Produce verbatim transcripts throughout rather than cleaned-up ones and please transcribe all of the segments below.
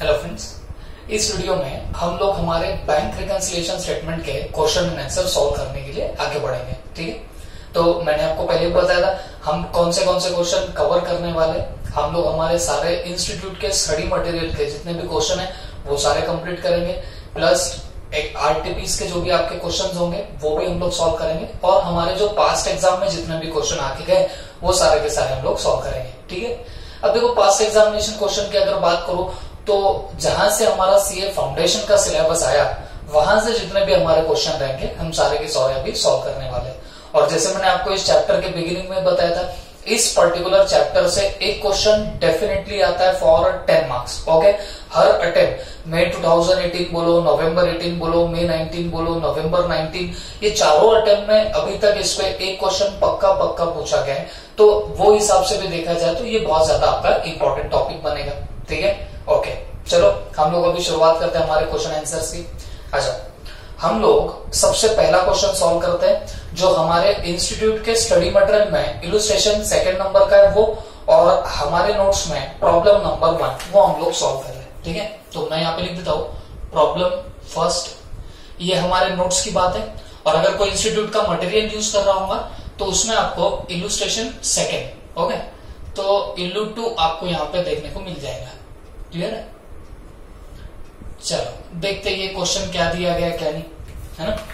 Hello friends, इस video में हम लोग हमारे बैंक रिकंसिलिएशन स्टेटमेंट के क्वेश्चन एंड आंसर सॉल्व करने के लिए आगे बढ़ेंगे। ठीक है, तो मैंने आपको पहले भी बताया था हम कौन से कौन से क्वेश्चन कवर करने वाले। हम लोग हमारे सारे इंस्टीट्यूट के स्टडी मटेरियल के जितने भी क्वेश्चन है वो सारे कंप्लीट करेंगे, प्लस एक आरटीपीस के जो भी आपके क्वेश्चन होंगे वो भी हम लोग सॉल्व करेंगे, और हमारे जो पास्ट एग्जाम में जितने भी क्वेश्चन आके गए वो सारे के सारे हम लोग सॉल्व करेंगे। ठीक है, अब देखो पास्ट एग्जामिनेशन क्वेश्चन की अगर बात करूं तो जहां से हमारा सीए फाउंडेशन का सिलेबस आया वहां से जितने भी हमारे क्वेश्चन रहेंगे हम सारे के सारे अभी सॉल्व करने वाले हैं। और जैसे मैंने आपको इस चैप्टर के बिगिनिंग में बताया था, इस पर्टिकुलर चैप्टर से एक क्वेश्चन डेफिनेटली आता है फॉर टेन मार्क्स। ओके, हर अटेम्प्ट मई टू थाउजेंड एटीन बोलो, नवंबर एटीन बोलो, मई नाइनटीन बोलो, नवंबर नाइनटीन, ये चारों अटेम्प्ट में अभी तक इस पे एक क्वेश्चन पक्का पक्का पूछा गया है। तो वो हिसाब से भी देखा जाए तो ये बहुत ज्यादा आपका इंपॉर्टेंट टॉपिक बनेगा। ठीक है, ओके चलो हम लोग अभी शुरुआत करते हैं हमारे क्वेश्चन आंसर्स की। अच्छा, हम लोग सबसे पहला क्वेश्चन सॉल्व करते हैं जो हमारे इंस्टीट्यूट के स्टडी मटेरियल में इलस्ट्रेशन सेकंड नंबर का है वो, और हमारे नोट्स में प्रॉब्लम नंबर वन वो हम लोग सॉल्व कर रहे हैं। ठीक है, तो मैं यहाँ पे लिख देता हूँ प्रॉब्लम फर्स्ट, ये हमारे नोट्स की बात है। और अगर कोई इंस्टीट्यूट का मटेरियल यूज कर रहा होगा तो उसमें आपको इलस्ट्रेशन सेकेंड, ओके, तो इलू टू आपको यहाँ पे देखने को मिल जाएगा। क्लियर है? चलो देखते ये क्वेश्चन क्या दिया गया क्या नहीं, है ना।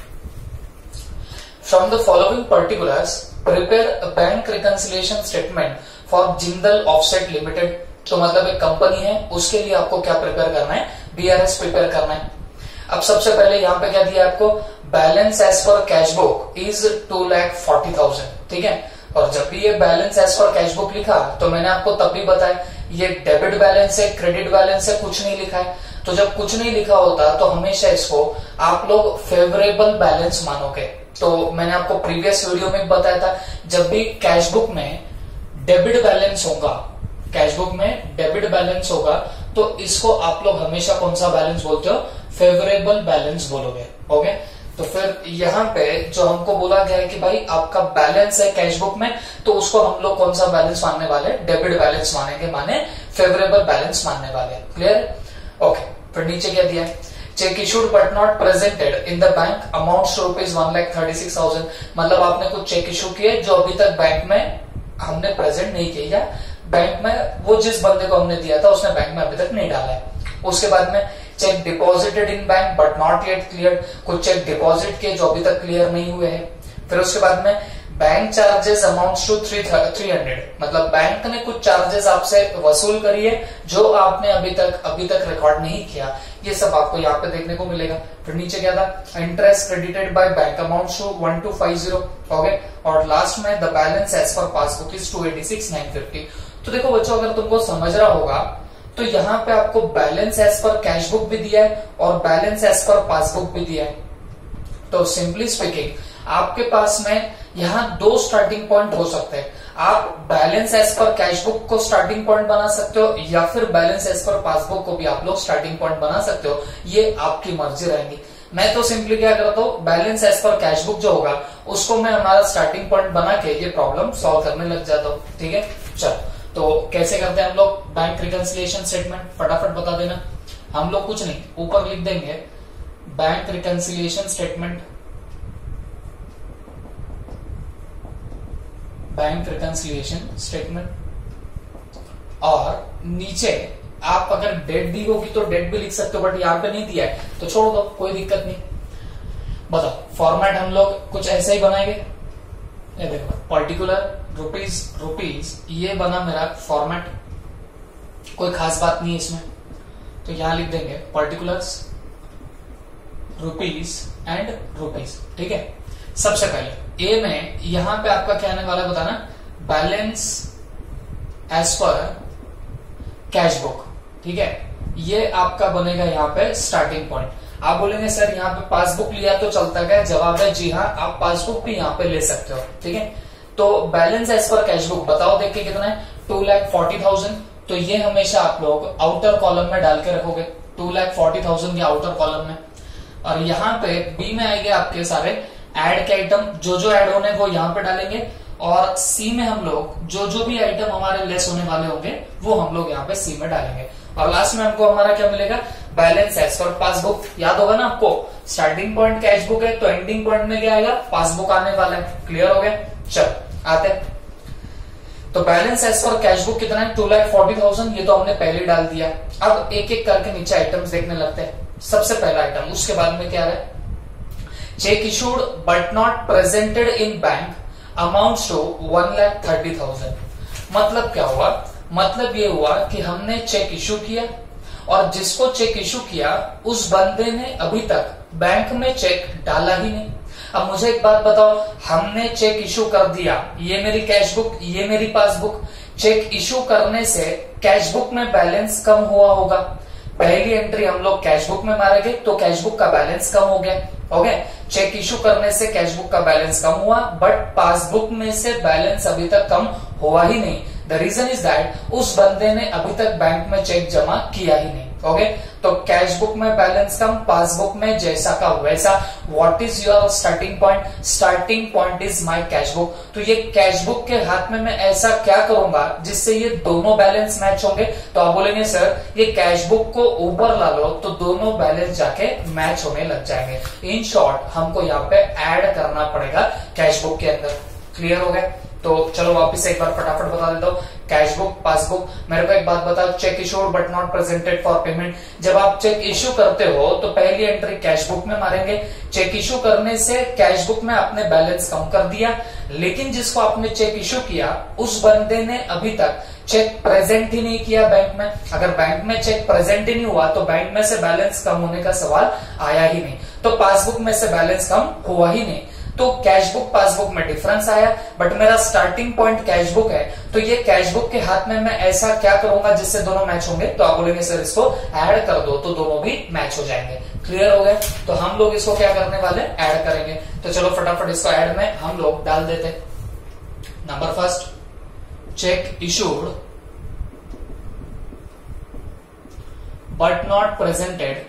From the following particulars prepare a bank reconciliation statement for Jindal offset limited. तो मतलब एक कंपनी है, उसके लिए आपको क्या प्रिपेयर करना है, बीआरएस प्रिपेयर करना है। अब सबसे पहले यहाँ पे क्या दिया है आपको, balance as per cash book is two lakh forty thousand. ठीक है, और जब भी ये balance as per cash book लिखा तो मैंने आपको तब भी बताया ये डेबिट बैलेंस है, क्रेडिट बैलेंस है, कुछ नहीं लिखा है। तो जब कुछ नहीं लिखा होता तो हमेशा इसको आप लोग फेवरेबल बैलेंस मानोगे। तो मैंने आपको प्रीवियस वीडियो में बताया था जब भी कैश बुक में डेबिट बैलेंस होगा, कैश बुक में डेबिट बैलेंस होगा तो इसको आप लोग हमेशा कौन सा बैलेंस बोलते हो, फेवरेबल बैलेंस बोलोगे। ओके, तो फिर यहाँ पे जो हमको बोला गया है कि भाई आपका बैलेंस है कैश बुक में तो उसको हम लोग कौन सा बैलेंस मानने वाले, डेबिट बैलेंस मानेंगे, माने फेवरेबल बैलेंस मानने वाले। क्लियर? ओके, फिर नीचे क्या दिया है, cheque issued but not presented in the bank amount rupees one lakh thirty six thousand. मतलब आपने कुछ चेक इशू किए जो अभी तक बैंक में हमने प्रेजेंट नहीं किया, या बैंक में वो जिस बंदे को हमने दिया था उसने बैंक में अभी तक नहीं डाला है। उसके बाद में cheque deposited in bank but not yet clear, कुछ चेक डिपॉजिट किए जो अभी तक क्लियर नहीं हुए हैं। फिर उसके बाद में bank charges amounts to three three hundred, मतलब बैंक ने कुछ चार्जेस आपसे वसूल करी है जो आपने अभी तक अभी तक रिकॉर्ड नहीं किया, ये सब आपको यहाँ पे देखने को मिलेगा। फिर नीचे क्या था, interest credited by bank amount to one two five zero. Okay, और लास्ट में the balance as per passbook is two eighty six nine fifty. तो देखो बच्चों, अगर तुमको समझ रहा होगा तो यहाँ पे आपको balance as per cash book भी दिया है और बैलेंस एज पर पासबुक भी दिया है। तो सिंपली स्पीकिंग आपके पास में यहाँ दो स्टार्टिंग पॉइंट हो सकते हैं। आप balance as per cash book को स्टार्टिंग पॉइंट बना सकते हो, या फिर बैलेंस एज पर पासबुक को भी आप लोग स्टार्टिंग पॉइंट बना सकते हो, ये आपकी मर्जी रहेगी। मैं तो सिंपली क्या करता हूँ, balance as per cash book जो होगा उसको मैं हमारा स्टार्टिंग पॉइंट बना के ये प्रॉब्लम सॉल्व करने लग जाता हूँ। ठीक है, चलो तो कैसे करते हैं हम लोग बैंक रिकंसिलिएशन स्टेटमेंट, फटाफट बता देना। हम लोग कुछ नहीं, ऊपर लिख देंगे bank reconciliation statement, bank reconciliation statement, और नीचे आप अगर डेट दी होगी तो डेट भी लिख सकते हो, बट यहाँ पे नहीं दिया है तो छोड़ दो, कोई दिक्कत नहीं। बताओ फॉर्मेट हम लोग कुछ ऐसा ही बनाएंगे। ये देखो पर्टिकुलर रुपीज रुपीज ये बना मेरा फॉर्मेट, कोई खास बात नहीं है इसमें। तो यहां लिख देंगे पर्टिकुलर्स रुपीज एंड रुपीज। ठीक है, सबसे पहले ए में यहां पे आपका क्या आने वाला है बताना, balance as per cash book. ठीक है, ये आपका बनेगा यहाँ पे स्टार्टिंग पॉइंट। आप बोलेंगे सर यहाँ पे पासबुक लिया तो चलता क्या, जवाब है जी हाँ, आप पासबुक भी यहाँ पे ले सकते हो। ठीक है, तो balance as per cash book बताओ देख के कितना है, टू लैख फोर्टी थाउजेंड। तो ये हमेशा आप लोग आउटर कॉलम में डाल के रखोगे, टू लैख फोर्टी थाउजेंड के आउटर कॉलम में। और यहाँ पे बी में आएंगे आपके सारे ऐड के आइटम, जो जो ऐड होने वो यहाँ पे डालेंगे, और सी में हम लोग जो जो भी आइटम हमारे लेस होने वाले होंगे वो हम लोग यहाँ पे सी में डालेंगे और लास्ट में हमको हमारा क्या मिलेगा, बैलेंस एज पर पासबुक। याद होगा ना आपको, स्टार्टिंग पॉइंट कैश बुक है तो एंडिंग पॉइंट में क्या आएगा, पासबुक आने वाला है। क्लियर हो गया? चल आते हैं। तो balance as per cash book कितना है, टू लाख फोर्टी थाउजेंड। ये तो हमने पहले डाल दिया। अब एक एक करके नीचे आइटम्स देखने लगते हैं। सबसे पहला आइटम, उसके बाद में क्या है, cheque issued but not presented in bank amounts to one lakh thirty thousand. मतलब क्या हुआ, मतलब ये हुआ कि हमने चेक इशू किया और जिसको चेक इशू किया उस बंदे ने अभी तक बैंक में चेक डाला ही नहीं। अब मुझे एक बात बताओ, हमने चेक इशू कर दिया, ये मेरी कैश बुक, ये मेरी पासबुक। चेक इशू करने से कैश बुक में बैलेंस कम हुआ होगा। पहली एंट्री हम लोग कैश बुक में मारेंगे तो कैश बुक का बैलेंस कम हो गया। ओके, चेक इशू करने से कैश बुक का बैलेंस कम हुआ बट पासबुक में से बैलेंस अभी तक कम हुआ ही नहीं। द रीजन इज दैट उस बंदे ने अभी तक बैंक में चेक जमा किया ही नहीं। ओके, तो कैश बुक में बैलेंस कम, पासबुक में जैसा का वैसा। What is your starting point, starting point is my cash book. तो ये कैश बुक के हाथ में मैं ऐसा क्या करूंगा जिससे ये दोनों बैलेंस मैच होंगे। तो आप बोलेंगे सर ये कैश बुक को ऊपर ला लो तो दोनों बैलेंस जाके मैच होने लग जाएंगे। इन शॉर्ट हमको यहाँ पे ऐड करना पड़ेगा कैश बुक के अंदर। क्लियर हो गया? तो चलो वापस एक बार फटाफट बता देता हूँ। Cash book, passbook. मेरे को एक बात बताओ, cheque issued but not presented for payment. जब आप चेक इशू करते हो तो पहली एंट्री कैश बुक में मारेंगे। चेक इशू करने से कैश बुक में आपने बैलेंस कम कर दिया, लेकिन जिसको आपने चेक इशू किया उस बंदे ने अभी तक चेक प्रेजेंट ही नहीं किया बैंक में। अगर बैंक में चेक प्रेजेंट ही नहीं हुआ तो बैंक में से बैलेंस कम होने का सवाल आया ही नहीं, तो पासबुक में से बैलेंस कम हुआ ही नहीं। तो कैश बुक पासबुक में डिफरेंस आया, बट मेरा स्टार्टिंग पॉइंट कैश बुक है। तो ये कैश बुक के हाथ में मैं ऐसा क्या करूंगा जिससे दोनों मैच होंगे। तो आप बोलेंगे सर इसको ऐड कर दो तो दोनों भी मैच हो जाएंगे। क्लियर हो गए? तो हम लोग इसको क्या करने वाले, ऐड करेंगे। तो चलो फटाफट इसको ऐड में हम लोग डाल देते। Number first, cheque issued but not presented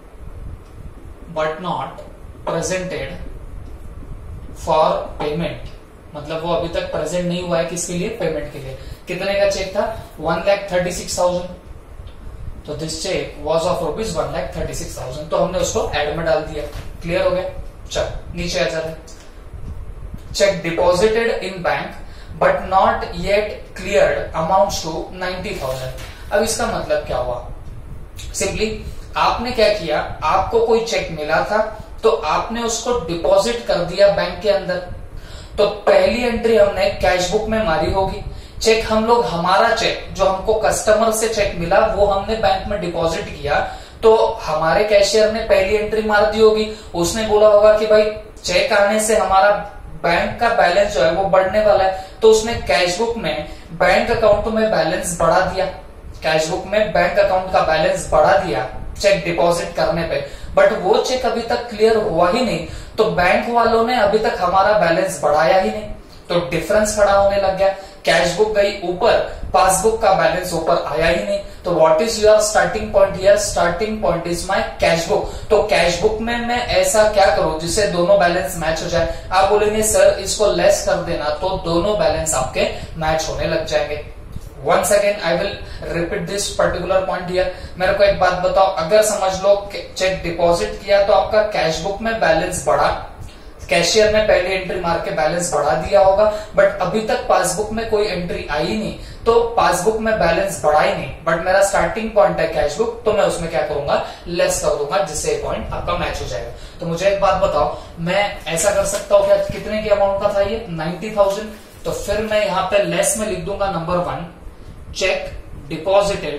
but not presented for payment. मतलब वो अभी तक प्रेजेंट नहीं हुआ है किसके लिए, पेमेंट के लिए। कितने का चेक था, one lakh thirty six thousand. तो this cheque was of rupees one lakh thirty six thousand. तो हमने उसको एड में डाल दिया। क्लियर हो गया? चल नीचे आ जाते। Cheque deposited in bank but not yet cleared amounts to ninety thousand. अब इसका मतलब क्या हुआ, सिंपली आपने क्या किया, आपको कोई चेक मिला था तो आपने उसको डिपॉजिट कर दिया बैंक के अंदर। तो पहली एंट्री हमने कैश बुक में मारी होगी। चेक हम लोग, हमारा चेक जो हमको कस्टमर से चेक मिला वो हमने बैंक में डिपॉजिट किया, तो हमारे कैशियर ने पहली एंट्री मार दी होगी। उसने बोला होगा कि भाई चेक आने से हमारा बैंक का बैलेंस जो है वो बढ़ने वाला है, तो उसने कैश बुक में बैंक अकाउंट में बैलेंस बढ़ा दिया। कैश बुक में बैंक अकाउंट का बैलेंस बढ़ा दिया चेक डिपॉजिट करने पे, बट वो चेक अभी तक क्लियर हुआ ही नहीं, तो बैंक वालों ने अभी तक हमारा बैलेंस बढ़ाया ही नहीं, तो डिफरेंस खड़ा होने लग गया। कैश बुक गई ऊपर, पासबुक का बैलेंस ऊपर आया ही नहीं। तो what is your starting point here, starting point is my cash book. तो कैश बुक में मैं ऐसा क्या करूं जिससे दोनों बैलेंस मैच हो जाए। आप बोलेंगे सर इसको लेस कर देना, तो दोनों बैलेंस आपके मैच होने लग जाएंगे। Once again I will repeat this particular point here। मेरे को एक बात बताओ, अगर समझ लो चेक डिपॉजिट किया तो आपका कैश बुक में बैलेंस बढ़ा, कैशियर ने पहले एंट्री मार के बैलेंस बढ़ा दिया होगा, बट अभी तक पासबुक में कोई एंट्री आई नहीं, तो पासबुक में बैलेंस बढ़ा ही नहीं, बट मेरा स्टार्टिंग पॉइंट है कैश बुक, तो मैं उसमें क्या करूंगा, लेस कर दूंगा, जिससे पॉइंट आपका मैच हो जाएगा। तो मुझे एक बात बताओ, मैं ऐसा कर सकता हूँ क्या, कितने की अमाउंट का था ये, नाइन्टी थाउजेंड। तो फिर मैं यहाँ पे लेस में लिख दूंगा number one, cheque deposited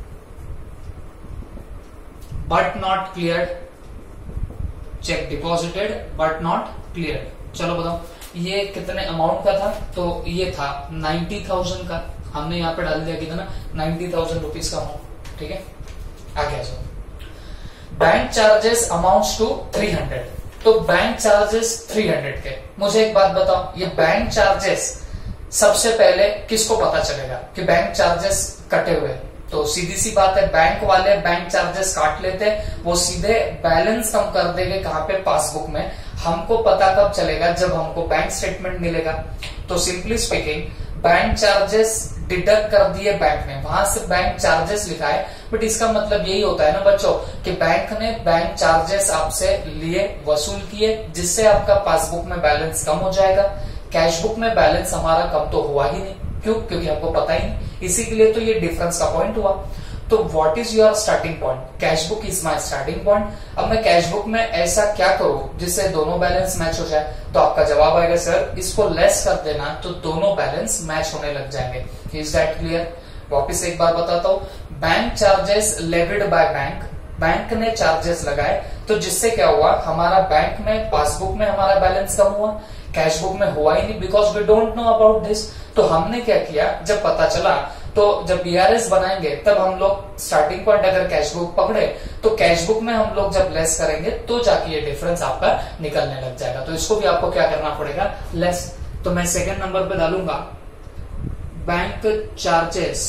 but not cleared, cheque deposited but not cleared. चलो बताओ ये कितने अमाउंट का था, तो ये था नाइन्टी थाउजेंड का, हमने यहाँ पे डाल दिया कितना, नाइन्टी थाउजेंड रुपीज का अमाउंट। ठीक है, आगे आ जाओ। Bank charges amounts to three hundred. तो बैंक चार्जेस थ्री हंड्रेड के। मुझे एक बात बताओ, ये बैंक चार्जेस सबसे पहले किसको पता चलेगा कि बैंक चार्जेस कटे हुए, तो सीधी सी बात है बैंक वाले बैंक चार्जेस काट लेते, वो सीधे बैलेंस कम कर देंगे कहां पे, पासबुक में। हमको पता कब चलेगा, जब हमको बैंक स्टेटमेंट मिलेगा। तो simply speaking, bank charges deduct कर दिए बैंक ने, वहां से बैंक चार्जेस लिखा है, बट इसका मतलब यही होता है ना बच्चों कि बैंक ने बैंक चार्जेस आपसे लिए, वसूल किए, जिससे आपका पासबुक में बैलेंस कम हो जाएगा। कैश बुक में बैलेंस हमारा कम तो हुआ ही नहीं, क्यों? क्योंकि हमको पता ही नहीं, इसी के लिए तो ये डिफरेंस का पॉइंट हुआ। तो what is your starting point? Cash book is my starting point. अब मैं कैश बुक में ऐसा क्या करूं जिससे दोनों बैलेंस मैच हो जाए? तो आपका जवाब आएगा सर इसको लेस कर देना, तो दोनों बैलेंस मैच होने लग जाएंगे। Is that clear? वापिस एक बार बताता हूं, bank charges levied by bank, bank ने चार्जेस लगाए, तो जिससे क्या हुआ, हमारा बैंक में पासबुक में हमारा बैलेंस कम हुआ, कैश बुक में हुआ ही नहीं, because we don't know about this. तो हमने क्या किया, जब पता चला तो जब बीआरएस बनाएंगे तब हम लोग स्टार्टिंग पॉइंट अगर कैश बुक पकड़े तो कैश बुक में हम लोग जब लेस करेंगे तो जाके ये डिफरेंस आपका निकलने लग जाएगा। तो इसको भी आपको क्या करना पड़ेगा, लेस। तो मैं सेकंड नंबर पे डालूंगा बैंक चार्जेस।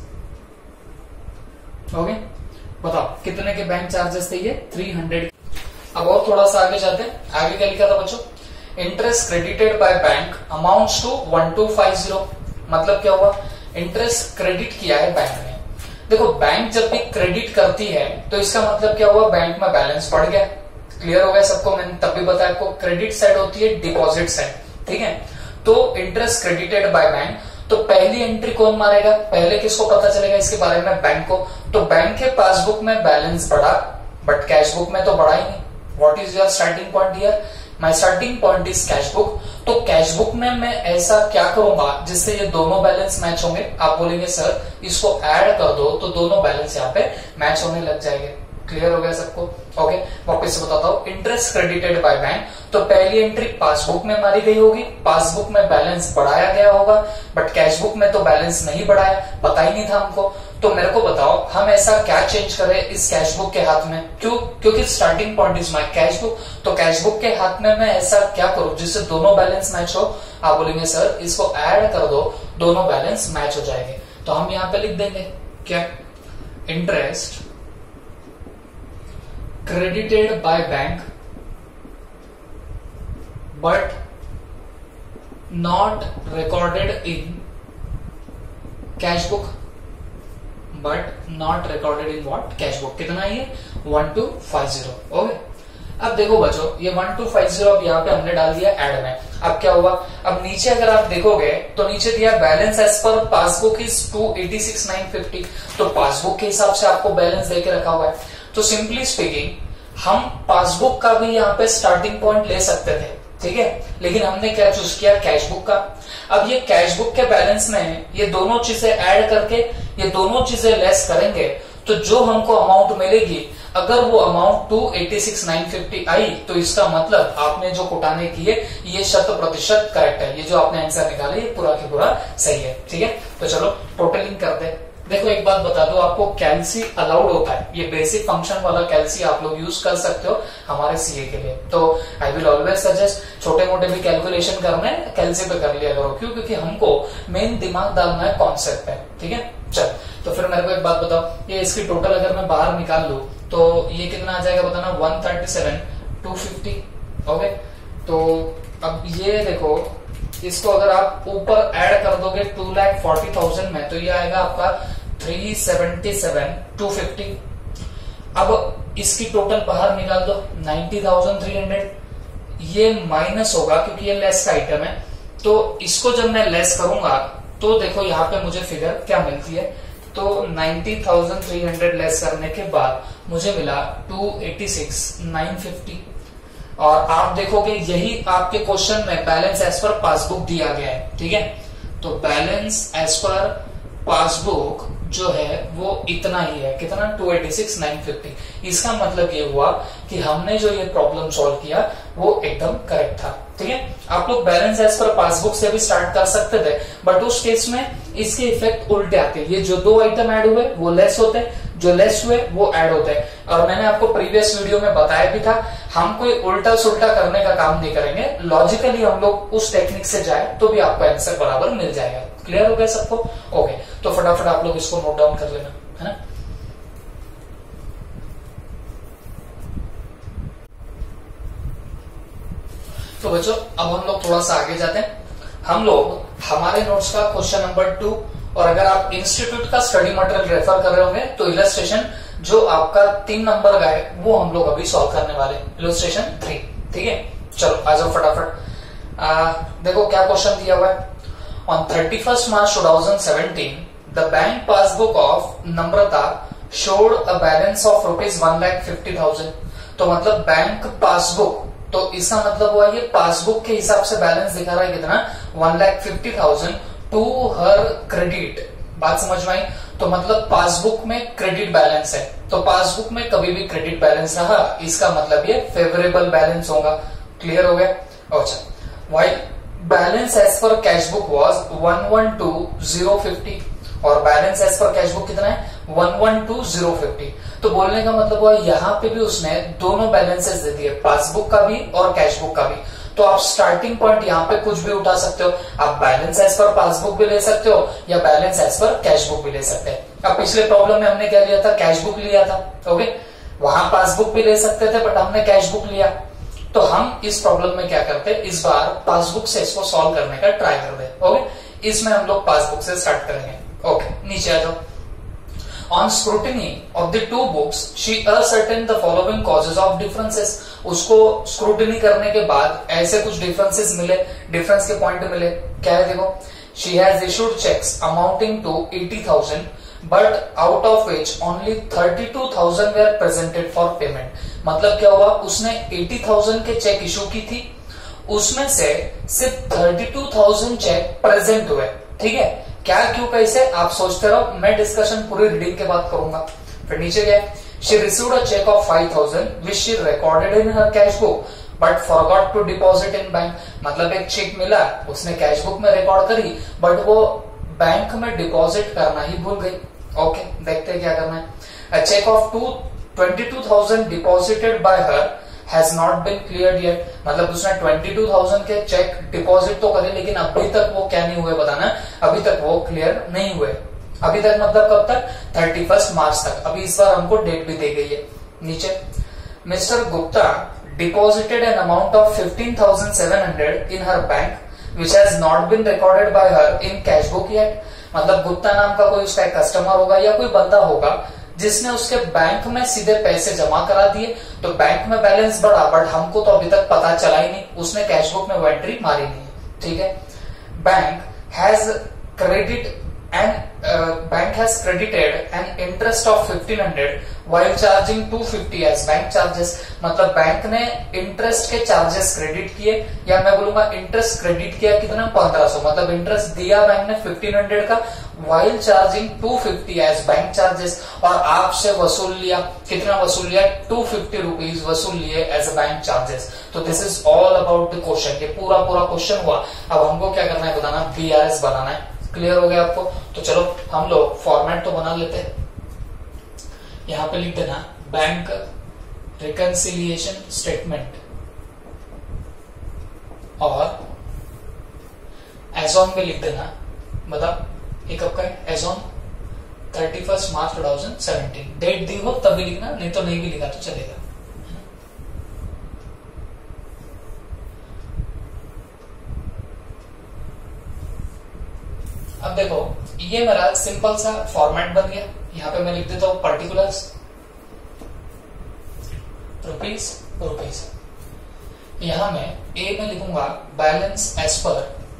ओके, बताओ कितने के बैंक चार्जेस थे ये? Three hundred. अब और थोड़ा सा आगे जाते हैं। आगे क्या लिखा था बच्चों? Interest credited by bank amounts to one two five zero. मतलब क्या हुआ, इंटरेस्ट क्रेडिट किया है बैंक ने। देखो बैंक जब भी क्रेडिट करती है तो इसका मतलब क्या हुआ, बैंक में बैलेंस बढ़ गया। क्लियर हो गया सबको? मैंने तब भी बताया आपको, क्रेडिट साइड होती है डिपॉजिट साइड, ठीक है। तो इंटरेस्ट क्रेडिटेड बाय बैंक, तो पहली एंट्री कौन मारेगा, पहले किसको पता चलेगा इसके बारे में? बैंक को। तो बैंक के पासबुक में बैलेंस बढ़ा, बट कैश बुक में तो बढ़ा ही नहीं। What is your starting point here? My starting point is cash book. तो कैश बुक में मैं ऐसा क्या करूंगा जिससे ये दोनों बैलेंस मैच होंगे? आप बोलेंगे सर इसको ऐड कर दो तो दोनों बैलेंस यहाँ पे मैच होने लग जाएंगे। क्लियर हो गया सबको? ओके, वापस से बताता हूँ। इंटरेस्ट क्रेडिटेड बाय बैंक, तो पहली एंट्री पासबुक में मारी गई होगी, पासबुक में बैलेंस बढ़ाया गया होगा, बट कैश बुक में तो बैलेंस नहीं बढ़ाया, पता ही नहीं था हमको। तो मेरे को बताओ हम ऐसा क्या चेंज करें इस कैश बुक के हाथ में? क्यों? क्योंकि starting point is my cash book. तो कैश बुक के हाथ में मैं ऐसा क्या करूं जिससे दोनों बैलेंस मैच हो? आप बोलेंगे सर इसको ऐड कर दो, दोनों बैलेंस मैच हो जाएंगे। तो हम यहां पे लिख देंगे क्या, interest credited by bank but not recorded in cash book, but not recorded in what? cash book। कितना है ये? One two five zero. Okay, अब देखो बच्चों ये वन टू फाइव जीरो अब यहाँ पे हमने डाल दिया ऐड में। अब क्या हुआ, अब नीचे अगर आप देखोगे तो नीचे दिया balance as per passbook is two eighty six nine fifty. तो पासबुक के हिसाब से आपको बैलेंस देके रखा हुआ है। तो सिंपली स्पीकिंग हम पासबुक का भी यहाँ पे स्टार्टिंग पॉइंट ले सकते थे, ठीक है, लेकिन हमने क्या चूज किया, कैश बुक का। अब ये कैश बुक के बैलेंस में ये दोनों चीजें ऐड करके ये दोनों चीजें लेस करेंगे तो जो हमको अमाउंट मिलेगी, अगर वो amount two eighty six nine fifty आई तो इसका मतलब आपने जो कुटाने किए ये शत प्रतिशत करेक्ट है। ये जो आपने आंसर निकाले ये पूरा की पूरा सही है, ठीक है। तो चलो टोटलिंग करते हैं। देखो एक बात बता दो आपको, कैलसी अलाउड होता है, ये बेसिक फंक्शन वाला कैलसी आप लोग यूज कर सकते हो हमारे सीए के लिए। तो आई विल ऑलवेज सजेस्ट छोटे मोटे भी कैलकुलेशन करने कैलसी पे कर लिया करो। क्यों? क्योंकि हमको मेन दिमाग डालना है कॉन्सेप्ट पे, ठीक है। चल तो फिर मेरे को एक बात बताओ, ये इसकी टोटल अगर मैं बाहर निकाल लू तो ये कितना आ जाएगा बताना, one thirty seven two fifty. Okay, तो अब ये देखो इसको अगर आप ऊपर ऐड कर दोगे टू लैख फोर्टी थाउजेंड में तो ये आएगा आपका three seventy seven two fifty. अब इसकी टोटल बाहर निकाल दो नाइन्टी थाउजेंड थ्री हंड्रेड। ये माइनस होगा क्योंकि ये लेस का आइटम है। तो इसको जब मैं लेस करूंगा तो देखो यहाँ पे मुझे फिगर क्या मिलती है, तो ninety thousand three hundred less करने के बाद मुझे मिला two eighty six nine fifty. और आप देखोगे यही आपके क्वेश्चन में बैलेंस एज पर पासबुक दिया गया है, ठीक है। तो बैलेंस एज पर पासबुक जो है वो इतना ही है, कितना, two eighty six nine fifty. इसका मतलब ये हुआ कि हमने जो ये प्रॉब्लम सॉल्व किया वो एकदम करेक्ट था, ठीक है। आप लोग बैलेंस एज पर पासबुक से भी स्टार्ट कर सकते थे, बट उस केस में इसके इफेक्ट उल्टे आते हैं। ये जो दो आइटम ऐड हुए वो लेस होते हैं, जो लेस हुए वो ऐड होते हैं। और मैंने आपको प्रीवियस वीडियो में बताया भी था, हम कोई उल्टा सुल्टा करने का काम नहीं करेंगे, लॉजिकली हम लोग उस टेक्निक से जाए तो भी आपको आंसर बराबर मिल जाएगा। क्लियर हो गया सबको? ओके, तो फटाफट आप लोग इसको नोट डाउन कर लेना, है ना। तो बच्चों अब हम लोग थोड़ा सा आगे जाते हैं। हम लोग हमारे नोट्स का क्वेश्चन नंबर टू, और अगर आप इंस्टीट्यूट का स्टडी मटेरियल रेफर कर रहे होंगे तो इलस्ट्रेशन जो आपका तीन नंबर का है वो हम लोग अभी सॉल्व करने वाले, इलस्ट्रेशन थ्री। ठीक है, चलो आ जाओ फटाफट। आ, देखो क्या क्वेश्चन दिया हुआ है। On thirty first March two thousand seventeen the bank passbook of Namrata showed a balance of rupees one lakh fifty thousand. तो मतलब बैंक पासबुक, तो इसका मतलब हुआ ये पासबुक के हिसाब से बैलेंस दिखा रहा है कितना, one lakh fifty thousand to her credit. बात समझ में आई? तो मतलब पासबुक में क्रेडिट बैलेंस है, तो पासबुक में कभी भी क्रेडिट बैलेंस रहा इसका मतलब ये फेवरेबल बैलेंस होगा। क्लियर हो गया? अच्छा, while balance as per cash book was one one two zero fifty, और balance as per cash book कितना है, one one two zero fifty. तो बोलने का मतलब हुआ यहाँ पे भी उसने दोनों बैलेंसेस दे दिए, पासबुक का भी और कैश बुक का भी। तो आप स्टार्टिंग पॉइंट यहाँ पे कुछ भी उठा सकते हो, आप बैलेंस एज पर पासबुक भी ले सकते हो या balance as per cash book भी ले सकते हैं। अब पिछले प्रॉब्लम में हमने क्या लिया था, कैश बुक लिया था। ओके, वहां पासबुक भी ले सकते थे बट हमने कैश बुक लिया। तो हम इस प्रॉब्लम में क्या करते हैं, इस बार पासबुक से इसको सॉल्व करने का ट्राई करते हैं। ओके, इसमें हम लोग पासबुक से स्टार्ट करेंगे। ओके, नीचे आ जाओ। On scrutiny of the two books, she ascertained the following causes of differences. उसको स्क्रूटिनी करने के बाद ऐसे कुछ डिफरेंसेस मिले, डिफरेंस के पॉइंट मिले। क्या है देखो, she has issued checks amounting to eighty thousand, but out of which only thirty-two thousand were presented for payment. मतलब क्या हुआ, उसने eighty thousand के चेक इशू की थी, उसमें से सिर्फ thirty-two thousand चेक प्रेजेंट हुए। ठीक है, क्या क्यों कैसे आप सोचते रहो, मैं डिस्कशन पूरी रीडिंग के बाद करूंगा। फिर नीचे गया, she received a cheque of five thousand which she recorded in her cash book but forgot to deposit in bank. मतलब एक चेक मिला, उसने कैश बुक में रिकॉर्ड करी बट वो बैंक में डिपॉजिट करना ही भूल गई। ओके, देखते हैं क्या करना है। A cheque of two twenty two thousand deposited by her has not been cleared yet। मतलब उसने बाईस हज़ार के चेक डिपॉजिट तो करे लेकिन अभी तक वो क्या नहीं हुए बताना, अभी तक वो क्लियर नहीं हुए। अभी तक मतलब कब तक, थर्टी फर्स्ट मार्च तक। अभी इस बार हमको डेट भी दी गई है। नीचे, mister Gupta deposited an amount of fifteen thousand seven hundred in her bank which has not been recorded by her in cash book yet. मतलब गुप्ता नाम का कोई उसका कस्टमर होगा या कोई बंदा होगा जिसने उसके बैंक में सीधे पैसे जमा करा दिए, तो बैंक में बैलेंस बढ़ा बट हमको तो अभी तक पता चला ही नहीं, उसने कैश बुक में वो एंट्री मारी नहीं। ठीक है, bank has credit and bank has credited an interest of fifteen hundred while charging two fifty as bank charges. मतलब बैंक ने इंटरेस्ट के चार्जेस क्रेडिट किए, या मैं बोलूंगा इंटरेस्ट क्रेडिट किया कितना, पंद्रह सौ। मतलब इंटरेस्ट दिया बैंक ने फिफ्टीन हंड्रेड का while charging two fifty as bank charges, और आपसे वसूल लिया कितना, वसूल लिया टू फिफ्टी रुपीज वसूल लिए एज अ बैंक चार्जेस। तो this is all about the question. ये पूरा पूरा क्वेश्चन हुआ। अब हमको क्या करना है बताना, बी आर एस बनाना है। क्लियर हो गया आपको? तो चलो हम लोग फॉर्मेट तो बना लेते हैं। यहां पे लिख देना बैंक रिकंसिलिएशन स्टेटमेंट, और एज ऑन में लिख देना, मतलब ये कब का है, as on thirty first March two thousand seventeen. Date दी हो तभी लिखना, नहीं तो नहीं भी लिखा तो चलेगा। अब देखो, ये मेरा सिंपल सा फॉर्मेट बन गया। यहां पे मैं लिख देता हूं पर्टिकुलर्स रुपीज रुपीज। यहां मैं ए में लिखूंगा balance as per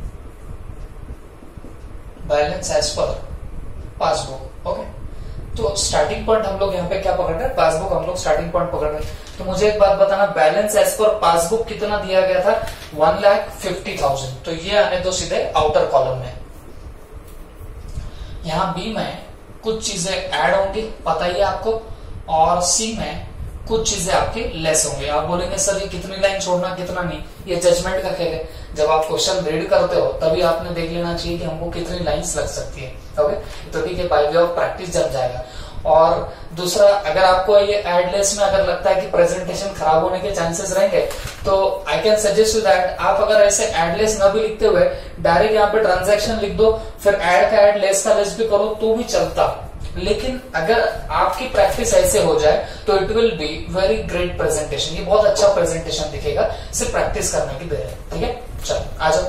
balance as per passbook. Okay, तो स्टार्टिंग पॉइंट हम लोग यहाँ पे क्या पकड़ रहे हैं, पासबुक हम लोग स्टार्टिंग पॉइंट पकड़ रहे हैं। तो मुझे एक बात बताना, बैलेंस एज पर पासबुक कितना दिया गया था, वन लाख फिफ्टी थाउजेंड। तो ये आने दो सीधे आउटर कॉलम में। यहां बी में कुछ चीजें ऐड होंगी, पता ही है आपको, और सी में कुछ चीजें आपके लेस होंगे। आप बोलेंगे सर ये कितनी लाइन छोड़ना कितना नहीं, ये जजमेंट का खेल है। जब आप क्वेश्चन रीड करते हो तभी आपने देख लेना चाहिए कि हमको कितनी लाइंस लग सकती है। ओके, तो ठीक है, बाय वे ऑफ प्रैक्टिस जम जाएगा। और दूसरा, अगर आपको ये एडलेस में अगर लगता है कि प्रेजेंटेशन खराब होने के चांसेस रहेंगे, तो I can suggest you that आप अगर ऐसे एडलेस न भी लिखते हुए डायरेक्ट यहाँ पे ट्रांजैक्शन लिख दो, फिर एड का एड, लेस का लेस भी करो तो भी चलता। लेकिन अगर आपकी प्रैक्टिस ऐसे हो जाए तो it will be very great presentation, ये बहुत अच्छा प्रेजेंटेशन दिखेगा, सिर्फ प्रैक्टिस करने की देर है। ठीक है, चलो आ जाओ।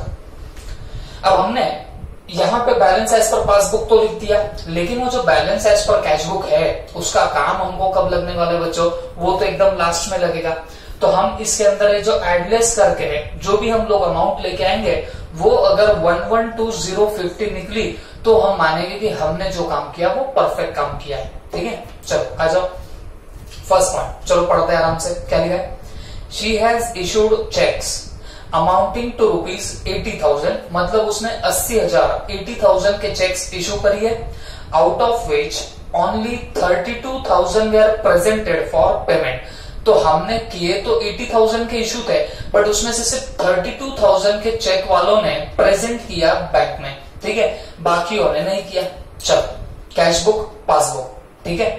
अब हमने यहाँ पे बैलेंस एज पर पासबुक तो लिख दिया, लेकिन वो जो बैलेंस एज पर कैशबुक है उसका काम हमको कब लगने वाले बच्चों, वो तो एकदम लास्ट में लगेगा। तो हम इसके अंदर जो एडलेस करके जो भी हम लोग अमाउंट लेके आएंगे वो अगर one one two zero fifty निकली तो हम मानेंगे कि हमने जो काम किया वो परफेक्ट काम किया है। ठीक है, चलो आ जाओ फर्स्ट पॉइंट, चलो पढ़ते हैं आराम से। क्या लिखा है? She has issued cheques amounting to rupees eighty thousand, मतलब उसने अस्सी हजार एटी थाउजेंड के चेक्स इशू करी है, out of which only thirty two thousand were presented for payment. तो हमने किए तो एटी थाउजेंड के इशू थे, बट उसमें से सिर्फ थर्टी टू थाउजेंड के चेक वालों ने प्रेजेंट किया बैंक में। ठीक है, बाकियों ने नहीं किया। चलो कैशबुक पासबुक, ठीक है,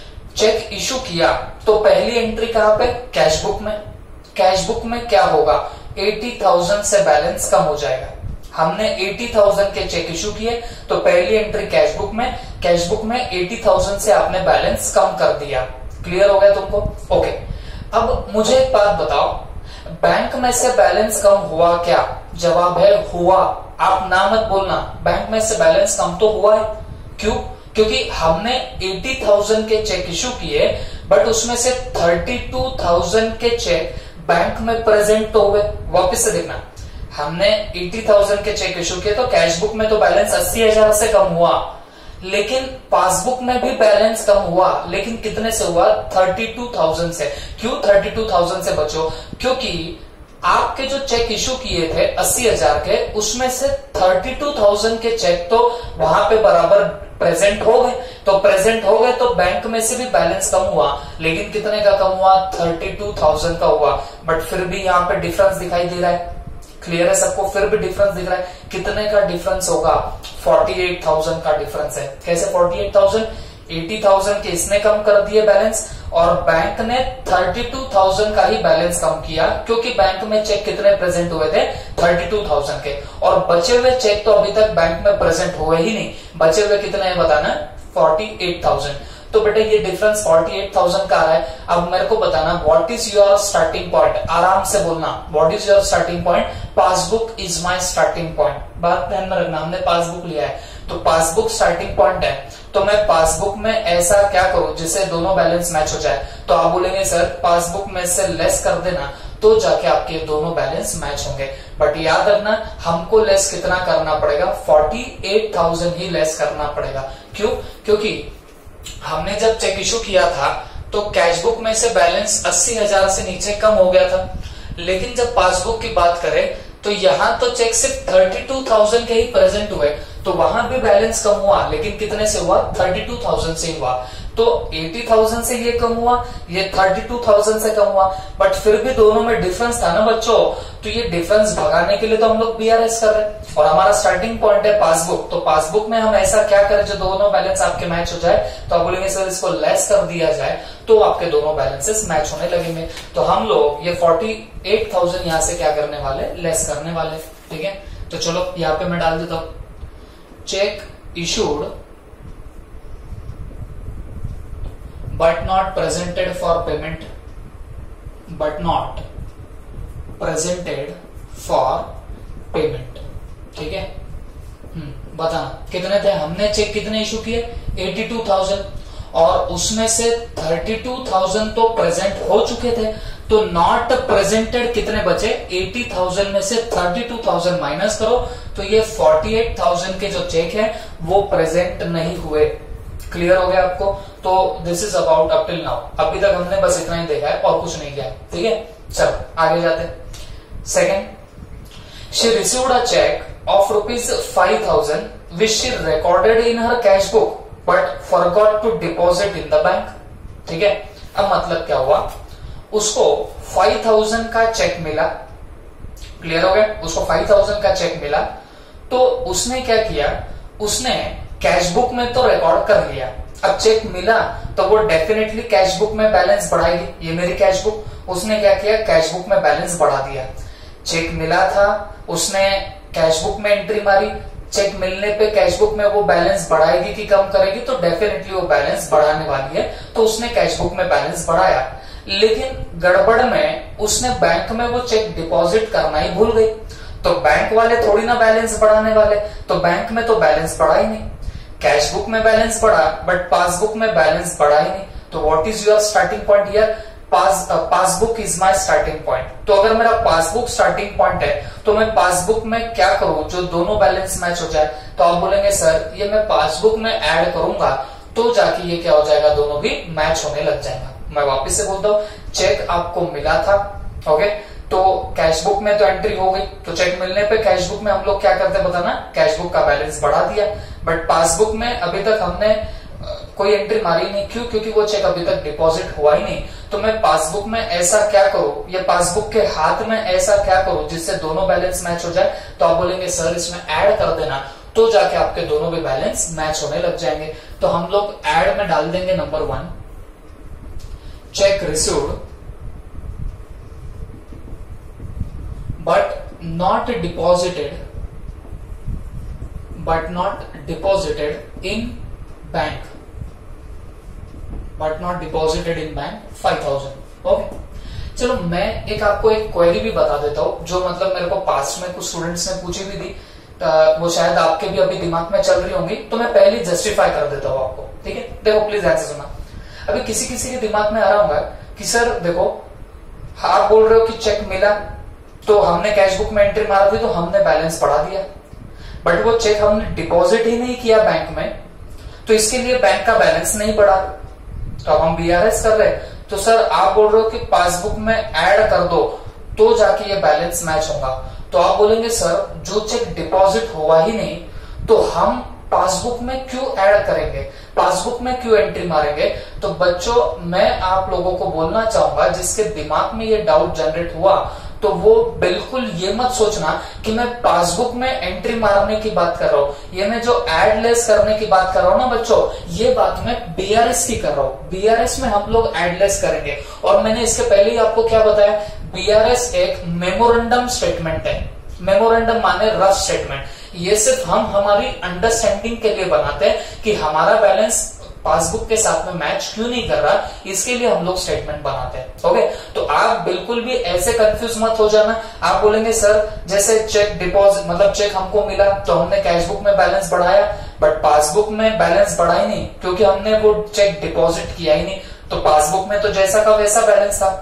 चेक इशू किया तो पहली एंट्री कहां पे? कैशबुक में। कैशबुक में क्या होगा? एटी थाउजेंड से बैलेंस कम हो जाएगा। हमने एटी थाउजेंड के चेक इशू किए तो पहली एंट्री कैशबुक में, कैशबुक में एटी थाउजेंड से आपने बैलेंस कम कर दिया। क्लियर हो गया तुमको? ओके, अब मुझे एक बात बताओ, बैंक में से बैलेंस कम हुआ क्या? जवाब है हुआ। आप ना मत बोलना, बैंक में से बैलेंस कम तो हुआ है। क्यों? क्योंकि हमने एटी थाउजेंड के चेक इशू किए, बट उसमें से थर्टी टू थाउजेंड के चेक बैंक में प्रेजेंट तो हुए। वापिस से देखना, हमने एटी थाउजेंड के चेक इशू किए तो कैशबुक में तो बैलेंस अस्सी हजार से कम हुआ, लेकिन पासबुक में भी बैलेंस कम हुआ, लेकिन कितने से हुआ? थर्टी टू थाउजेंड से। क्यों थर्टी टू थाउजेंड से बचो? क्योंकि आपके जो चेक इशू किए थे अस्सी हजार के, उसमें से थर्टी टू थाउजेंड के चेक तो वहां पे बराबर प्रेजेंट हो गए। तो प्रेजेंट हो गए तो बैंक में से भी बैलेंस कम हुआ, लेकिन कितने का कम हुआ? थर्टी टू थाउजेंड का हुआ। बट फिर भी यहाँ पे डिफरेंस दिखाई दे रहा है। क्लियर है सबको? फिर भी डिफरेंस दिख रहा है। कितने का डिफरेंस होगा? फोर्टी एट थाउजेंड का डिफरेंस है। कैसे forty eight thousand? Eighty thousand के इसने कम कर दिए बैलेंस, और बैंक ने थर्टी टू थाउजेंड का ही बैलेंस कम किया, क्योंकि बैंक में चेक कितने प्रेजेंट हुए थे? थर्टी टू थाउजेंड के, और बचे हुए चेक तो अभी तक बैंक में प्रेजेंट हुए ही नहीं। बचे हुए कितने हैं बताना? Forty eight thousand. तो बेटे ये डिफरेंस फोर्टी एट थाउजेंड का आ रहा है। अब मेरे को बताना what is your starting point. आराम से बोलना, what is your starting point? Passbook is my starting point. बात ध्यान में रखना, हमने पासबुक लिया है तो पासबुक स्टार्टिंग पॉइंट है, तो मैं पासबुक में ऐसा क्या करूं जिससे दोनों बैलेंस मैच हो जाए? तो आप बोलेंगे सर पासबुक में से लेस कर देना, तो जाके आपके दोनों बैलेंस मैच होंगे। बट याद रखना, हमको लेस कितना करना पड़ेगा? फोर्टी एट थाउजेंड ही लेस करना पड़ेगा। क्यों? क्योंकि हमने जब चेक इशू किया था तो कैशबुक में से बैलेंस अस्सी हजार से नीचे कम हो गया था, लेकिन जब पासबुक की बात करें तो यहाँ तो चेक सिर्फ थर्टी टू थाउजेंड के ही प्रेजेंट हुए, तो वहां भी बैलेंस कम हुआ, लेकिन कितने से हुआ? थर्टी टू थाउजेंड से हुआ। तो एटी थाउजेंड से ये कम हुआ, ये थर्टी टू थाउजेंड से कम हुआ, बट फिर भी दोनों में डिफरेंस था ना बच्चों। तो ये डिफरेंस भगाने के लिए तो हम लोग बीआरएस कर रहे हैं, और हमारा स्टार्टिंग पॉइंट है पासबुक। तो पासबुक में हम ऐसा क्या करें जो दोनों बैलेंस आपके मैच हो जाए? तो आप बोलेंगे सर इसको लेस कर दिया जाए तो आपके दोनों बैलेंसेस मैच होने लगेंगे। तो हम लोग ये फोर्टी एट थाउजेंड यहां से क्या करने वाले? लेस करने वाले। ठीक है, तो चलो यहाँ पे मैं डाल देता हूं, cheque issued but not presented for payment, but not presented for payment। ठीक है, हम्म बताना कितने थे? हमने चेक कितने इशू किए? एटी टू थाउजेंड, और उसमें से थर्टी टू थाउजेंड तो प्रेजेंट हो चुके थे, तो नॉट प्रेजेंटेड कितने बचे? एटी थाउजेंड में से थर्टी टू थाउजेंड माइनस करो तो ये फोर्टी एट थाउजेंड के जो चेक है वो प्रेजेंट नहीं हुए। क्लियर हो गया आपको? तो this is about up till now. अभी तक हमने बस इतना ही देखा है और कुछ नहीं किया। ठीक है, चलो आगे जाते हैं। Second, she received a cheque of rupees five thousand which she recorded in her cash book but forgot to deposit in the bank. ठीक है, अब मतलब क्या हुआ? उसको फाइव थाउजेंड का चेक मिला। क्लियर हो गया? उसको फाइव थाउजेंड का चेक मिला, तो उसने क्या किया? उसने कैश बुक में तो रिकॉर्ड कर लिया। अब चेक मिला तो वो डेफिनेटली कैश बुक में बैलेंस बढ़ाएगी। ये मेरी कैश बुक, उसने क्या किया? कैश बुक में बैलेंस बढ़ा दिया। चेक मिला था, उसने कैश बुक में एंट्री मारी, चेक मिलने पे कैशबुक में वो बैलेंस बढ़ाएगी कि कम करेगी, तो डेफिनेटली वो बैलेंस बढ़ाने वाली है, तो उसने कैशबुक में बैलेंस बढ़ाया। लेकिन गड़बड़ में उसने बैंक में वो चेक डिपॉजिट करना ही भूल गई, तो बैंक वाले थोड़ी ना बैलेंस बढ़ाने वाले, तो बैंक में तो बैलेंस बढ़ा ही नहीं। कैशबुक में बैलेंस बढ़ा बट पासबुक में बैलेंस बढ़ा ही नहीं, तो what is your starting point here? Pass passbook is my starting point. तो अगर मेरा पासबुक स्टार्टिंग पॉइंट है तो मैं पासबुक में क्या करूं जो दोनों बैलेंस मैच हो जाए? तो आप बोलेंगे सर ये मैं पासबुक में ऐड करूंगा तो जाके ये क्या हो जाएगा, दोनों भी मैच होने लग जाएगा। मैं वापस से बोलता हूं, चेक आपको मिला था, ओके, तो कैशबुक में तो एंट्री हो गई, तो चेक मिलने पे कैशबुक में हम लोग क्या करते बताना, कैशबुक का बैलेंस बढ़ा दिया। बट पासबुक में अभी तक हमने कोई एंट्री मारी नहीं, क्यों? क्योंकि वो चेक अभी तक डिपॉजिट हुआ ही नहीं। तो मैं पासबुक में ऐसा क्या करूं, या पासबुक के हाथ में ऐसा क्या करूं जिससे दोनों बैलेंस मैच हो जाए? तो आप बोलेंगे सर इसमें ऐड कर देना, तो जाके आपके दोनों भी बैलेंस मैच होने लग जाएंगे। तो हम लोग ऐड में डाल देंगे number one, cheque received but not deposited but not deposited in bank but not deposited in bank five thousand. Okay, चलो मैं एक आपको एक क्वेरी भी बता देता हूं जो मतलब मेरे को पास्ट में कुछ स्टूडेंट्स ने पूछी भी थी, वो शायद आपके भी अभी दिमाग में चल रही होंगी, तो मैं पहले जस्टिफाई कर देता हूं आपको, ठीक है? देखो प्लीज ध्यान से सुना। अभी किसी किसी के दिमाग में आ रहा होगा कि सर देखो आप बोल रहे हो कि चेक मिला तो हमने कैशबुक में एंट्री मारा थी तो हमने बैलेंस बढ़ा दिया, बट वो चेक हमने डिपॉजिट ही नहीं किया बैंक में, तो इसके लिए बैंक का बैलेंस नहीं बढ़ा। तो अब हम बीआरएस कर रहे हैं, तो सर आप बोल रहे हो कि पासबुक में ऐड कर दो तो जाके ये बैलेंस मैच होगा। तो आप बोलेंगे सर जो चेक डिपॉजिट हुआ ही नहीं तो हम पासबुक में क्यों ऐड करेंगे, पासबुक में क्यों एंट्री मारेंगे? तो बच्चों मैं आप लोगों को बोलना चाहूंगा जिसके दिमाग में ये डाउट जनरेट हुआ, तो वो बिल्कुल ये मत सोचना कि मैं पासबुक में एंट्री मारने की बात कर रहा हूं, ये मैं जो एडलेस करने की बात कर रहा हूं ना बच्चों, ये बात मैं बीआरएस की कर रहा हूं। बीआरएस में हम लोग एडलेस करेंगे, और मैंने इसके पहले ही आपको क्या बताया, बीआरएस एक मेमोरेंडम स्टेटमेंट है। मेमोरेंडम माने रफ स्टेटमेंट, ये सिर्फ हम हमारी अंडरस्टैंडिंग के लिए बनाते हैं कि हमारा बैलेंस पासबुक के साथ में मैच क्यों नहीं कर रहा, इसके लिए हम लोग स्टेटमेंट बनाते हैं। ओके, तो आप बिल्कुल भी ऐसे कंफ्यूज मत हो जाना। आप बोलेंगे सर जैसे चेक डिपॉजिट मतलब चेक हमको मिला तो हमने कैशबुक में बैलेंस बढ़ाया, बट पासबुक में बैलेंस बढ़ा ही नहीं क्योंकि हमने वो चेक डिपॉजिट किया ही नहीं, तो पासबुक में तो जैसा का वैसा बैलेंस था।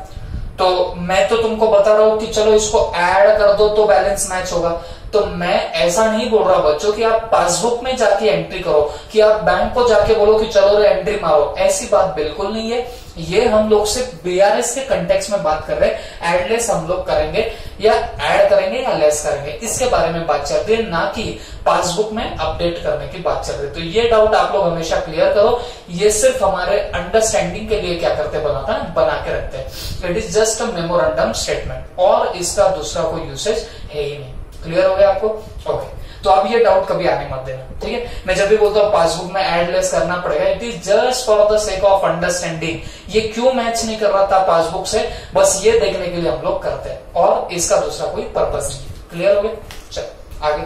तो मैं तो तुमको बता रहा हूं कि चलो इसको ऐड कर दो तो बैलेंस मैच होगा, तो मैं ऐसा नहीं बोल रहा बच्चों कि आप पासबुक में जाके एंट्री करो, कि आप बैंक को जाके बोलो कि चलो रे एंट्री मारो, ऐसी बात बिल्कुल नहीं है। ये हम लोग सिर्फ बीआरएस के कंटेक्स्ट में बात कर रहे हैं, एडलेस हम लोग करेंगे या ऐड करेंगे या लेस करेंगे, इसके बारे में बात चल रही है, ना कि पासबुक में अपडेट करने की बात चल रही है। तो ये डाउट आप लोग हमेशा क्लियर करो, ये सिर्फ हमारे अंडरस्टैंडिंग के लिए क्या करते बनाता है बना के रखते हैं। It is just a memorandum statement और इसका दूसरा कोई यूसेज है ही नहीं। क्लियर हो गया आपको? ओके, तो अब ये डाउट कभी आने मत देना, ठीक है? मैं जब भी बोलता हूँ पासबुक में एडलेस करना पड़ेगा, it is just for the sake of understanding, ये क्यों मैच नहीं कर रहा था पासबुक से, बस ये देखने के लिए हम लोग करते हैं, और इसका दूसरा कोई पर्पस नहीं। क्लियर हो गया? चलो आगे।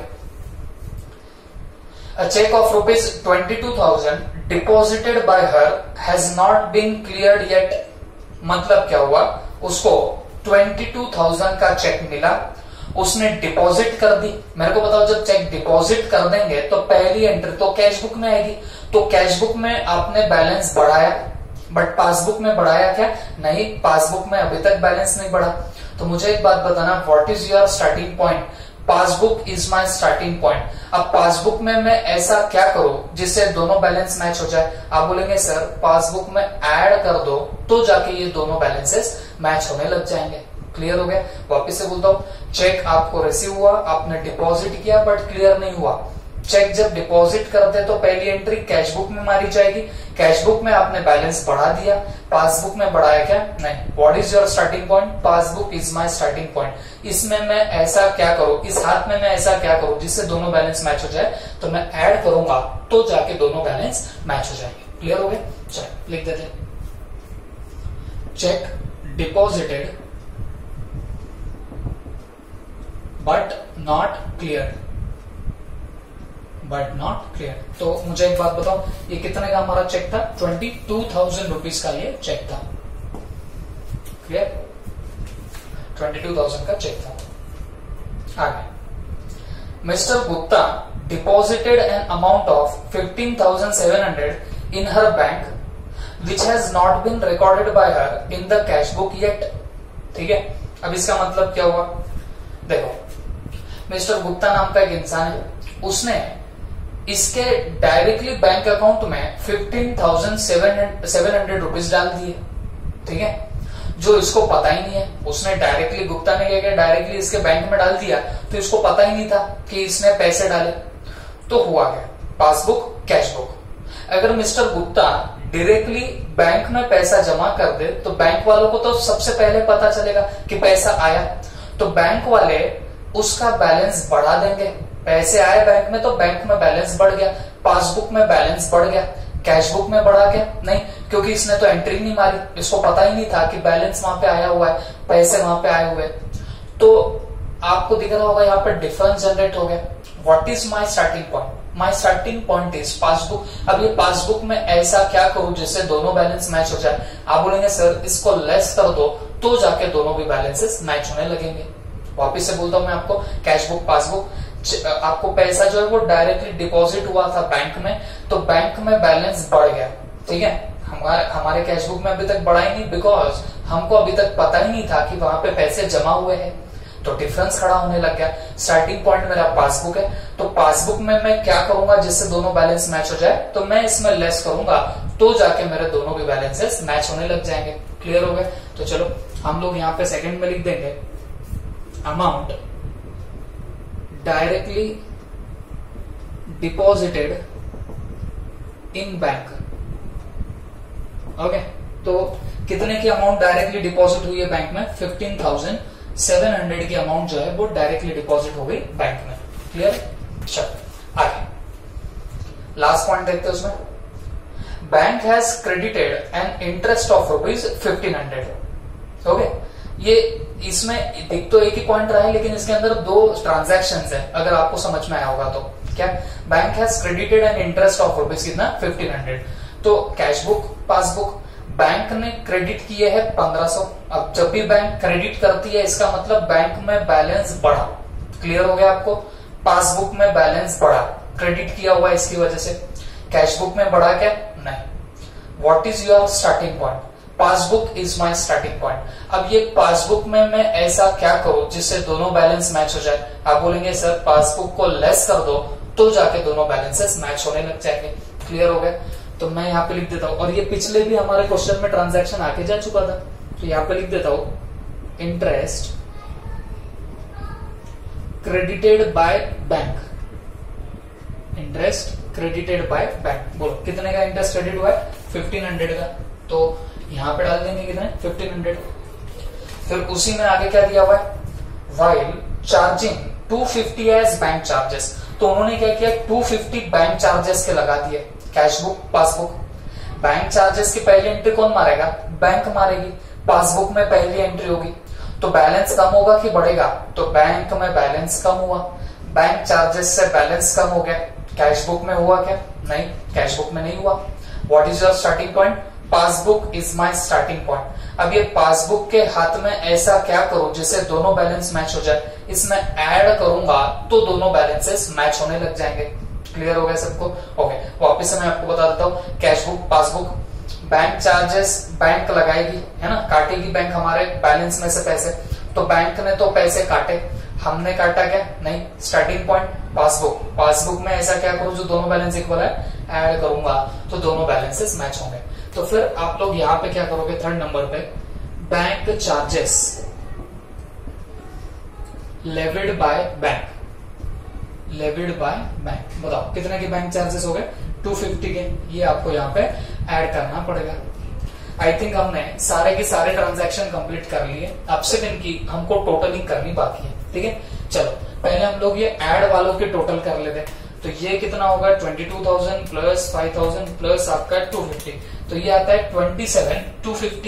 A check of rupees twenty-two thousand deposited by her has not been cleared yet। मतलब क्या हुआ, उसको बाईस हज़ार का चेक मिला, उसने डिपॉजिट कर दी। मेरे को बताओ जब चेक डिपॉजिट कर देंगे तो पहली एंट्री तो कैशबुक में आएगी, तो कैशबुक में आपने बैलेंस बढ़ाया, बट पासबुक में बढ़ाया क्या? नहीं, पासबुक में अभी तक बैलेंस नहीं बढ़ा। तो मुझे एक बात बताना, what is your starting point? Passbook is my starting point. अब पासबुक में मैं ऐसा क्या करूं जिससे दोनों बैलेंस मैच हो जाए? आप बोलेंगे सर पासबुक में ऐड कर दो तो जाके ये दोनों बैलेंसेस मैच होने लग जाएंगे। क्लियर हो गया? वापिस से बोलता हूं, चेक आपको रिसीव हुआ, आपने डिपॉजिट किया बट क्लियर नहीं हुआ। चेक जब डिपॉजिट करते तो पहली एंट्री कैशबुक में मारी जाएगी, कैशबुक में आपने बैलेंस बढ़ा दिया, पासबुक में बढ़ाया क्या? नहीं। What is your starting point? Passbook is my starting point. इसमें मैं ऐसा क्या करूं, इस हाथ में मैं ऐसा क्या करूं जिससे दोनों बैलेंस मैच हो जाए? तो मैं ऐड करूंगा तो जाके दोनों बैलेंस मैच हो जाएंगे। क्लियर हो गया? चलो लिख देते हैं, cheque deposited but not cleared, but not clear. तो मुझे एक बात बताओ, ये कितने का हमारा चेक था? ट्वेंटी टू थाउजेंड रुपीज का ये चेक था। क्लियर? ट्वेंटी टू थाउजेंड का चेक था। आगे, mister Gupta deposited an amount of fifteen thousand seven hundred in her bank which has not been recorded by her in the cash book yet. ठीक है, अब इसका मतलब क्या हुआ? देखो, मिस्टर गुप्ता नाम का एक इंसान है, उसने इसके डायरेक्टली बैंक अकाउंट में fifteen thousand seven hundred rupees डाल दिए। ठीक है, जो इसको पता ही नहीं है, उसने डायरेक्टली, गुप्ता ने क्या किया, डायरेक्टली इसके बैंक में डाल दिया, तो इसको पता ही नहीं था कि इसने पैसे डाले। तो हुआ क्या? Passbook, cash book. अगर मिस्टर गुप्ता डायरेक्टली बैंक में पैसा जमा कर दे तो बैंक वालों को तो सबसे पहले पता चलेगा कि पैसा आया, तो बैंक वाले उसका बैलेंस बढ़ा देंगे। पैसे आए बैंक में तो बैंक में बैलेंस बढ़ गया, पासबुक में बैलेंस बढ़ गया, कैश बुक में बढ़ा क्या? नहीं, क्योंकि इसने तो एंट्री नहीं मारी, इसको पता ही नहीं था कि बैलेंस वहां पे आया हुआ है, पैसे वहां पे आए हुए। तो आपको दिख रहा होगा यहाँ पे डिफरेंस जनरेट हो गया। What is my starting point? My starting point is passbook. अब ये पासबुक में ऐसा क्या करूं जिससे दोनों बैलेंस मैच हो जाए? आप बोलेंगे सर इसको लेस कर दो, तो जाके दोनों भी बैलेंसेस मैच होने लगेंगे। वापिस से बोलता हूं मैं आपको, कैश बुक, पासबुक, आपको पैसा जो है वो डायरेक्टली डिपॉजिट हुआ था बैंक में, तो बैंक में बैलेंस बढ़ गया। ठीक है, हमारे हमारे कैश बुक में अभी तक बढ़ा ही नहीं, बिकॉज हमको अभी तक पता ही नहीं था कि वहां पे पैसे जमा हुए हैं, तो डिफरेंस खड़ा होने लग गया। स्टार्टिंग पॉइंट मेरा पासबुक है, तो पासबुक में मैं क्या करूंगा जिससे दोनों बैलेंस मैच हो जाए? तो मैं इसमें लेस करूंगा, तो जाके मेरे दोनों भी बैलेंसेस मैच होने लग जाएंगे। क्लियर हो गए? तो चलो हम लोग यहाँ पे सेकंड में लिख देंगे, amount directly deposited in bank. Okay, तो कितने की अमाउंट डायरेक्टली डिपॉजिट हुई है बैंक में? फिफ्टीन थाउजेंड सेवन हंड्रेड की अमाउंट जो है वो डायरेक्टली डिपॉजिट हो गई बैंक में। क्लियर? चलो आगे लास्ट पॉइंट देखते हैं उसमें, bank has credited an interest of rupees fifteen hundred. Okay, ये इसमें दिख तो एक ही पॉइंट रहा है, लेकिन इसके अंदर दो ट्रांजैक्शंस है, अगर आपको समझ में आया होगा तो। क्या? Bank has credited an interest of rupees कितना? Fifteen hundred. तो कैश बुक, पासबुक, बैंक ने क्रेडिट किए है पंद्रह सौ। अब जब भी बैंक क्रेडिट करती है इसका मतलब बैंक में बैलेंस बढ़ा। क्लियर हो गया आपको? पासबुक में बैलेंस बढ़ा, क्रेडिट किया हुआ इसकी वजह से। कैश बुक में बढ़ा क्या? नहीं। What is your starting point? Passbook is my starting point. अब ये पासबुक में मैं ऐसा क्या करूं जिससे दोनों बैलेंस मैच हो जाए? आप बोलेंगे सर पासबुक को लेस कर दो, तो जाके दोनों बैलेंसेस मैच होने लग जाएंगे। क्लियर हो गया? तो मैं यहाँ पे लिख देता हूं, और ये पिछले भी हमारे क्वेश्चन में ट्रांजैक्शन आके जा चुका था, तो यहाँ पे लिख देता हूं interest credited by bank. Interest credited by bank. बोलो कितने का इंटरेस्ट क्रेडिट हुआ है? फिफ्टीन हंड्रेड का। तो यहां पे डाल देंगे कितने? Fifteen hundred. फिर उसी में आगे क्या दिया हुआ है? While charging two fifty as bank charges. तो उन्होंने क्या किया? टू फिफ्टी बैंक चार्जेस के लगा दिए। Cash book, passbook, bank charges की पहली एंट्री कौन मारेगा? बैंक मारेगी। पासबुक में पहली एंट्री होगी, तो बैलेंस कम होगा कि बढ़ेगा? तो बैंक में बैलेंस कम हुआ, बैंक चार्जेस से बैलेंस कम हो गया। कैश बुक में हुआ क्या? नहीं, कैश बुक में नहीं हुआ। What is your starting point? Passbook is my starting point. अब ये पासबुक के हाथ में ऐसा क्या करूं जिससे दोनों बैलेंस मैच हो जाए? इसमें ऐड करूंगा तो दोनों बैलेंसेस मैच होने लग जाएंगे। क्लियर हो गया सबको? ओके, वापस से मैं आपको बता देता हूँ, cash book, passbook, bank charges bank लगाएगी, है ना, काटेगी बैंक हमारे बैलेंस में से पैसे। तो बैंक ने तो पैसे काटे, हमने काटा क्या? नहीं। स्टार्टिंग पॉइंट पासबुक, पासबुक में ऐसा क्या करूं जो दोनों बैलेंस इक्वल है? ऐड करूंगा तो दोनों बैलेंसेस मैच होंगे। तो फिर आप लोग यहाँ पे क्या करोगे? थर्ड नंबर पे, bank charges levied by bank, levied by bank. बताओ कितने के बैंक चार्जेस हो गए? टू फिफ्टी के। ये आपको यहाँ पे ऐड करना पड़ेगा। आई थिंक हमने सारे के सारे ट्रांजैक्शन कंप्लीट कर लिए, अब सिर्फ इनकी हमको टोटलिंग करनी बाकी है। ठीक है, चलो पहले हम लोग ये ऐड वालों के टोटल कर लेते। तो ये कितना होगा? Twenty two thousand plus five thousand plus आपका टू फिफ्टी, तो ये आता है ट्वेंटी सेवन टू फिफ्टी।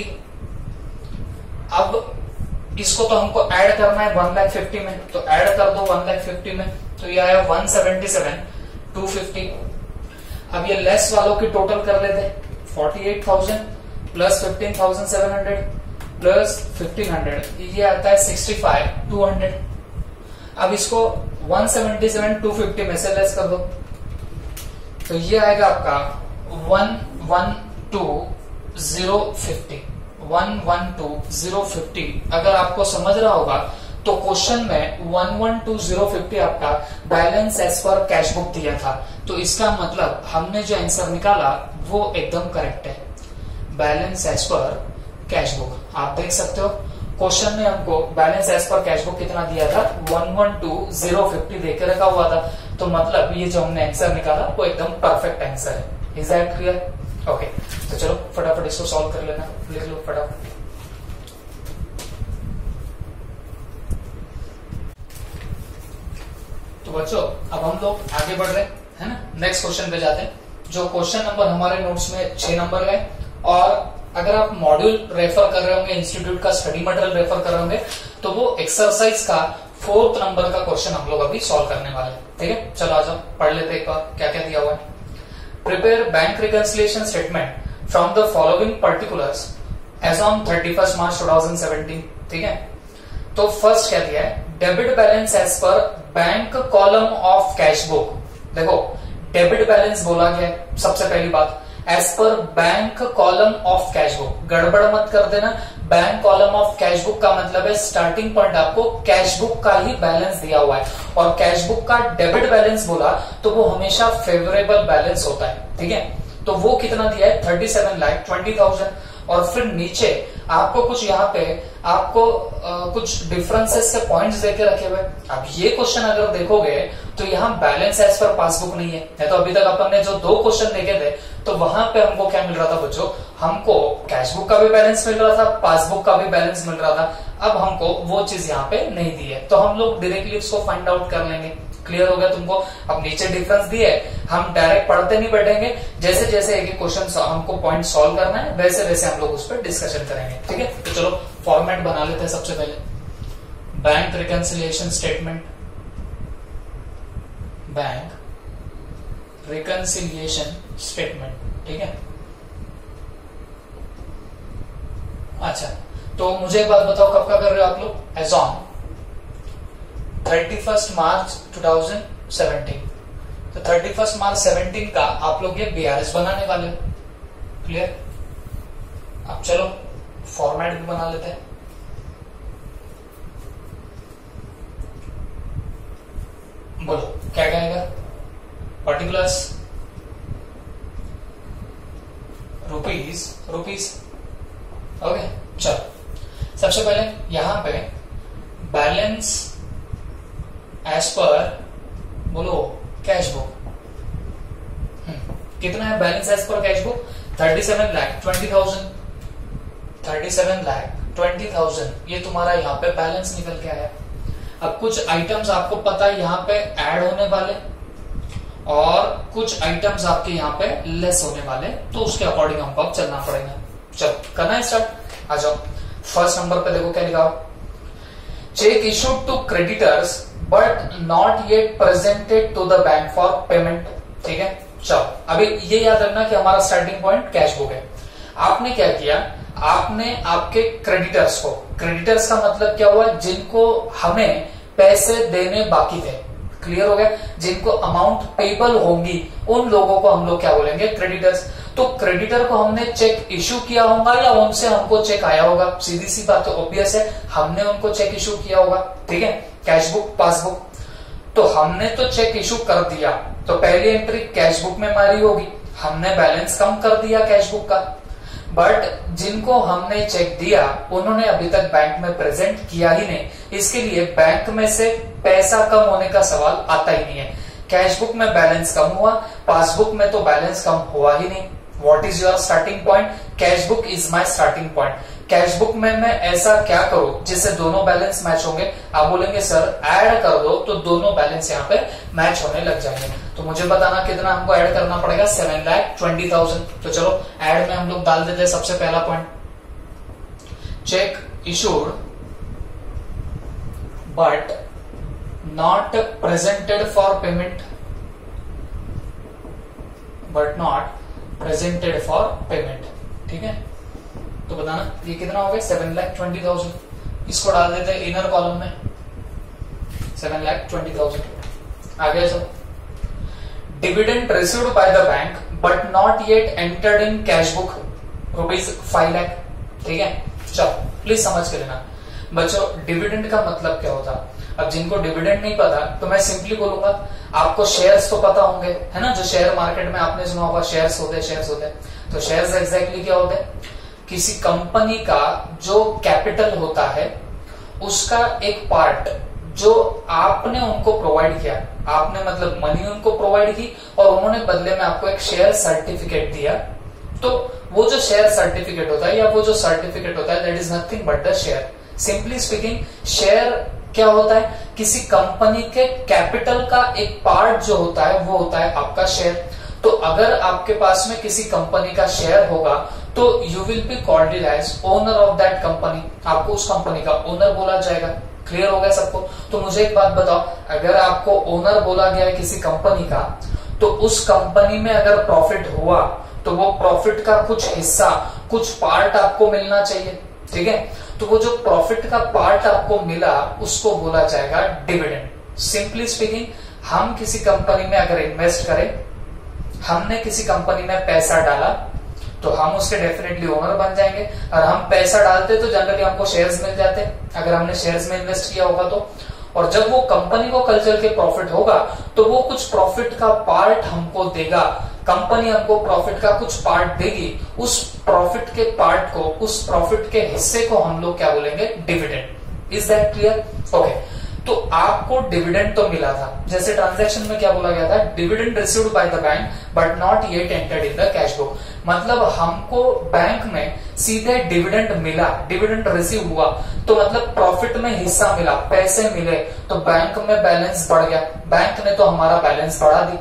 अब इसको तो हमको ऐड करना है वन लाख फिफ्टी में, तो ऐड कर दो वन लाख फिफ्टी में, तो ये आया one seventy seven two fifty. अब ये लेस वालों की टोटल कर लेते, forty eight thousand plus fifteen thousand seven hundred plus fifteen hundred, ये आता है सिक्सटी फाइव टू हंड्रेड। अब इसको one seventy seven two fifty में से लेस कर दो, तो ये आएगा आपका one one two zero fifty, one one two zero fifty. अगर आपको समझ रहा होगा तो क्वेश्चन में one one two zero fifty आपका balance as per cash book दिया था, तो इसका मतलब हमने जो आंसर निकाला वो एकदम करेक्ट है, balance as per cash book. आप देख सकते हो क्वेश्चन में हमको balance as per cash book कितना दिया था, one one two zero fifty देकर रखा हुआ था, तो मतलब ये जो हमने आंसर निकाला वो एकदम परफेक्ट आंसर है। Is that clear? ओके, तो चलो फटाफट इसको सॉल्व कर लेना, लिख लो फटाफट। तो बच्चों अब हम लोग आगे बढ़ रहे हैं ना, नेक्स्ट क्वेश्चन पे जाते हैं, जो क्वेश्चन नंबर हमारे नोट्स में छह नंबर गए। और अगर आप मॉड्यूल रेफर कर रहे होंगे, इंस्टीट्यूट का स्टडी मटेरियल रेफर कर रहे होंगे, तो वो एक्सरसाइज का फोर्थ नंबर का क्वेश्चन हम लोग अभी सॉल्व करने वाले हैं। ठीक है, चलो आ जाओ पढ़ लेते एक बार क्या क्या दिया हुआ है। Prepare bank reconciliation statement from the following particulars as on thirty first March two thousand seventeen. ठीक है, तो फर्स्ट क्या दिया है, debit balance as per bank column of cash book. देखो डेबिट बैलेंस बोला गया है, सबसे पहली बात as per bank column of cash book, गड़बड़ मत कर देना। Bank column of cash book का मतलब है स्टार्टिंग पॉइंट आपको कैश बुक का ही बैलेंस दिया हुआ है, और कैश बुक का डेबिट बैलेंस बोला तो वो हमेशा फेवरेबल बैलेंस होता है। ठीक है, तो वो कितना दिया है, thirty seven lakh twenty thousand. और फिर नीचे आपको कुछ यहाँ पे आपको आ, कुछ डिफरेंसेस के पॉइंट्स देके रखे हुए। अब ये क्वेश्चन अगर देखोगे तो यहाँ बैलेंस एज पर पासबुक नहीं है, नहीं तो अभी तक अपन ने जो दो क्वेश्चन देखे थे तो वहां पे हमको क्या मिल रहा था बच्चों, हमको कैश बुक का भी बैलेंस मिल रहा था, पासबुक का भी बैलेंस मिल रहा था। अब हमको वो चीज यहाँ पे नहीं दी है, तो हम लोग डायरेक्टली उसको फाइंड आउट कर लेंगे। क्लियर हो गया तुमको? अब नीचे डिफरेंस दिए, हम डायरेक्ट पढ़ते नहीं बैठेंगे, जैसे जैसे एक एक क्वेश्चन हमको पॉइंट सॉल्व करना है वैसे वैसे हम लोग उस पर डिस्कशन करेंगे। ठीक है, तो चलो फॉर्मेट बना लेते हैं। सबसे पहले bank reconciliation statement, bank reconciliation statement. ठीक है, अच्छा तो मुझे एक बात बताओ, कब का कर रहे हो आप लोग? As on thirty first March two thousand seventeen. तो थर्टी फर्स्ट मार्च सेवेंटीन का आप लोग ये बीआरएस बनाने वाले हो। क्लियर? अब चलो फॉर्मेट भी बना लेते हैं। बोलो क्या कहेगा? Particulars rupees rupees okay. चलो सबसे पहले यहां पे बैलेंस एज पर बोलो कैश बुक कितना है? Balance as per cash book thirty seven lakh twenty thousand, thirty seven lakh twenty thousand ये तुम्हारा यहाँ पे बैलेंस निकल के आया। अब कुछ आइटम्स आपको पता है यहाँ पे ऐड होने वाले और कुछ आइटम्स आपके यहाँ पे लेस होने वाले, तो उसके अकॉर्डिंग हमको अब चलना पड़ेगा। चलो करना है स्टार्ट, आ जाओ। फर्स्ट नंबर पे देखो क्या लिखा, cheque issued to creditors but not yet presented to the bank for payment. ठीक है, चलो अभी ये याद रखना कि हमारा स्टार्टिंग पॉइंट कैश बुक है। आपने क्या किया, आपने आपके क्रेडिटर्स को, क्रेडिटर्स का मतलब क्या हुआ, जिनको हमें पैसे देने बाकी थे। क्लियर हो गया? जिनको अमाउंट पेबल होंगी उन लोगों को हम लोग क्या बोलेंगे, क्रेडिटर्स। तो क्रेडिटर को हमने चेक इशू किया होगा या उनसे हमको चेक आया होगा? सीधी सी बात है, ऑब्वियस है, हमने उनको चेक इशू किया होगा। ठीक है, कैश बुक पासबुक, तो हमने तो चेक इशू कर दिया, तो पहली एंट्री कैश बुक में मारी होगी, हमने बैलेंस कम कर दिया कैश बुक का। बट जिनको हमने चेक दिया उन्होंने अभी तक बैंक में प्रेजेंट किया ही नहीं, इसके लिए बैंक में से पैसा कम होने का सवाल आता ही नहीं है। कैश बुक में बैलेंस कम हुआ, पासबुक में तो बैलेंस कम हुआ ही नहीं। What is your starting point? Cash book is my starting point. Cash book में मैं ऐसा क्या करूं जिससे दोनों बैलेंस मैच होंगे? आप बोलेंगे सर ऐड कर दो, तो दोनों बैलेंस यहाँ पे मैच होने लग जाएंगे। तो मुझे बताना कितना हमको ऐड करना पड़ेगा, सेवन लाख ट्वेंटी थाउजेंड। तो चलो ऐड में हम लोग डाल देते हैं सबसे पहला point, cheque issued but not presented for payment, but not presented for payment. ठीक है, तो बताना ये कितना हो गया, सेवन लाख ट्वेंटी थाउजेंड। इसको डाल देते हैं इनर कॉलम में, सेवन लाख ट्वेंटी थाउजेंड। आगे सब dividend received by the bank but not yet entered in cash book rupees five lakh. ठीक है, चलो प्लीज समझ के लेना बच्चों, डिविडेंड का मतलब क्या होता है। अब जिनको डिविडेंड नहीं पता तो मैं सिंपली बोलूंगा, आपको शेयर्स तो पता होंगे, है ना, जो शेयर मार्केट में आपने सुना होगा शेयर्स होते हैं, शेयर्स होते हैं। तो शेयर्स एग्जैक्टली क्या होते हैं, किसी कंपनी का जो कैपिटल होता है उसका एक पार्ट जो आपने उनको प्रोवाइड किया, आपने मतलब मनी उनको प्रोवाइड की और उन्होंने बदले में आपको एक शेयर सर्टिफिकेट दिया। तो वो जो शेयर सर्टिफिकेट होता है या वो जो सर्टिफिकेट होता है that is nothing but the share. Simply speaking share क्या होता है, किसी कंपनी के कैपिटल का एक पार्ट जो होता है वो होता है आपका शेयर। तो अगर आपके पास में किसी कंपनी का शेयर होगा तो you will be called as owner of that company, आपको उस कंपनी का ओनर बोला जाएगा। क्लियर हो गया सबको। तो मुझे एक बात बताओ, अगर आपको ओनर बोला गया है किसी कंपनी का तो उस कंपनी में अगर प्रॉफिट हुआ तो वो प्रॉफिट का कुछ हिस्सा, कुछ पार्ट आपको मिलना चाहिए। ठीक है, तो वो जो प्रॉफिट का पार्ट आपको मिला उसको बोला जाएगा डिविडेंड। सिंपली स्पीकिंग, हम किसी कंपनी में अगर इन्वेस्ट करें, हमने किसी कंपनी में पैसा डाला तो हम उसके डेफिनेटली ओनर बन जाएंगे। और हम पैसा डालते तो जनरली हमको शेयर्स मिल जाते अगर हमने शेयर्स में इन्वेस्ट किया होगा तो। और जब वो कंपनी को कल चल के प्रॉफिट होगा तो वो कुछ प्रॉफिट का पार्ट हमको देगा, कंपनी हमको प्रॉफिट का कुछ पार्ट देगी। उस प्रॉफिट के पार्ट को, उस प्रॉफिट के हिस्से को हम लोग क्या बोलेंगे, dividend. Is that clear? Okay, तो आपको डिविडेंड तो मिला था, जैसे ट्रांजैक्शन में क्या बोला गया था, dividend received by the bank but not yet entered in the cash book. मतलब हमको बैंक में सीधे डिविडेंड मिला, डिविडेंड रिसीव हुआ तो मतलब प्रॉफिट में हिस्सा मिला, पैसे मिले तो बैंक में बैलेंस बढ़ गया, बैंक ने तो हमारा बैलेंस बढ़ा दी।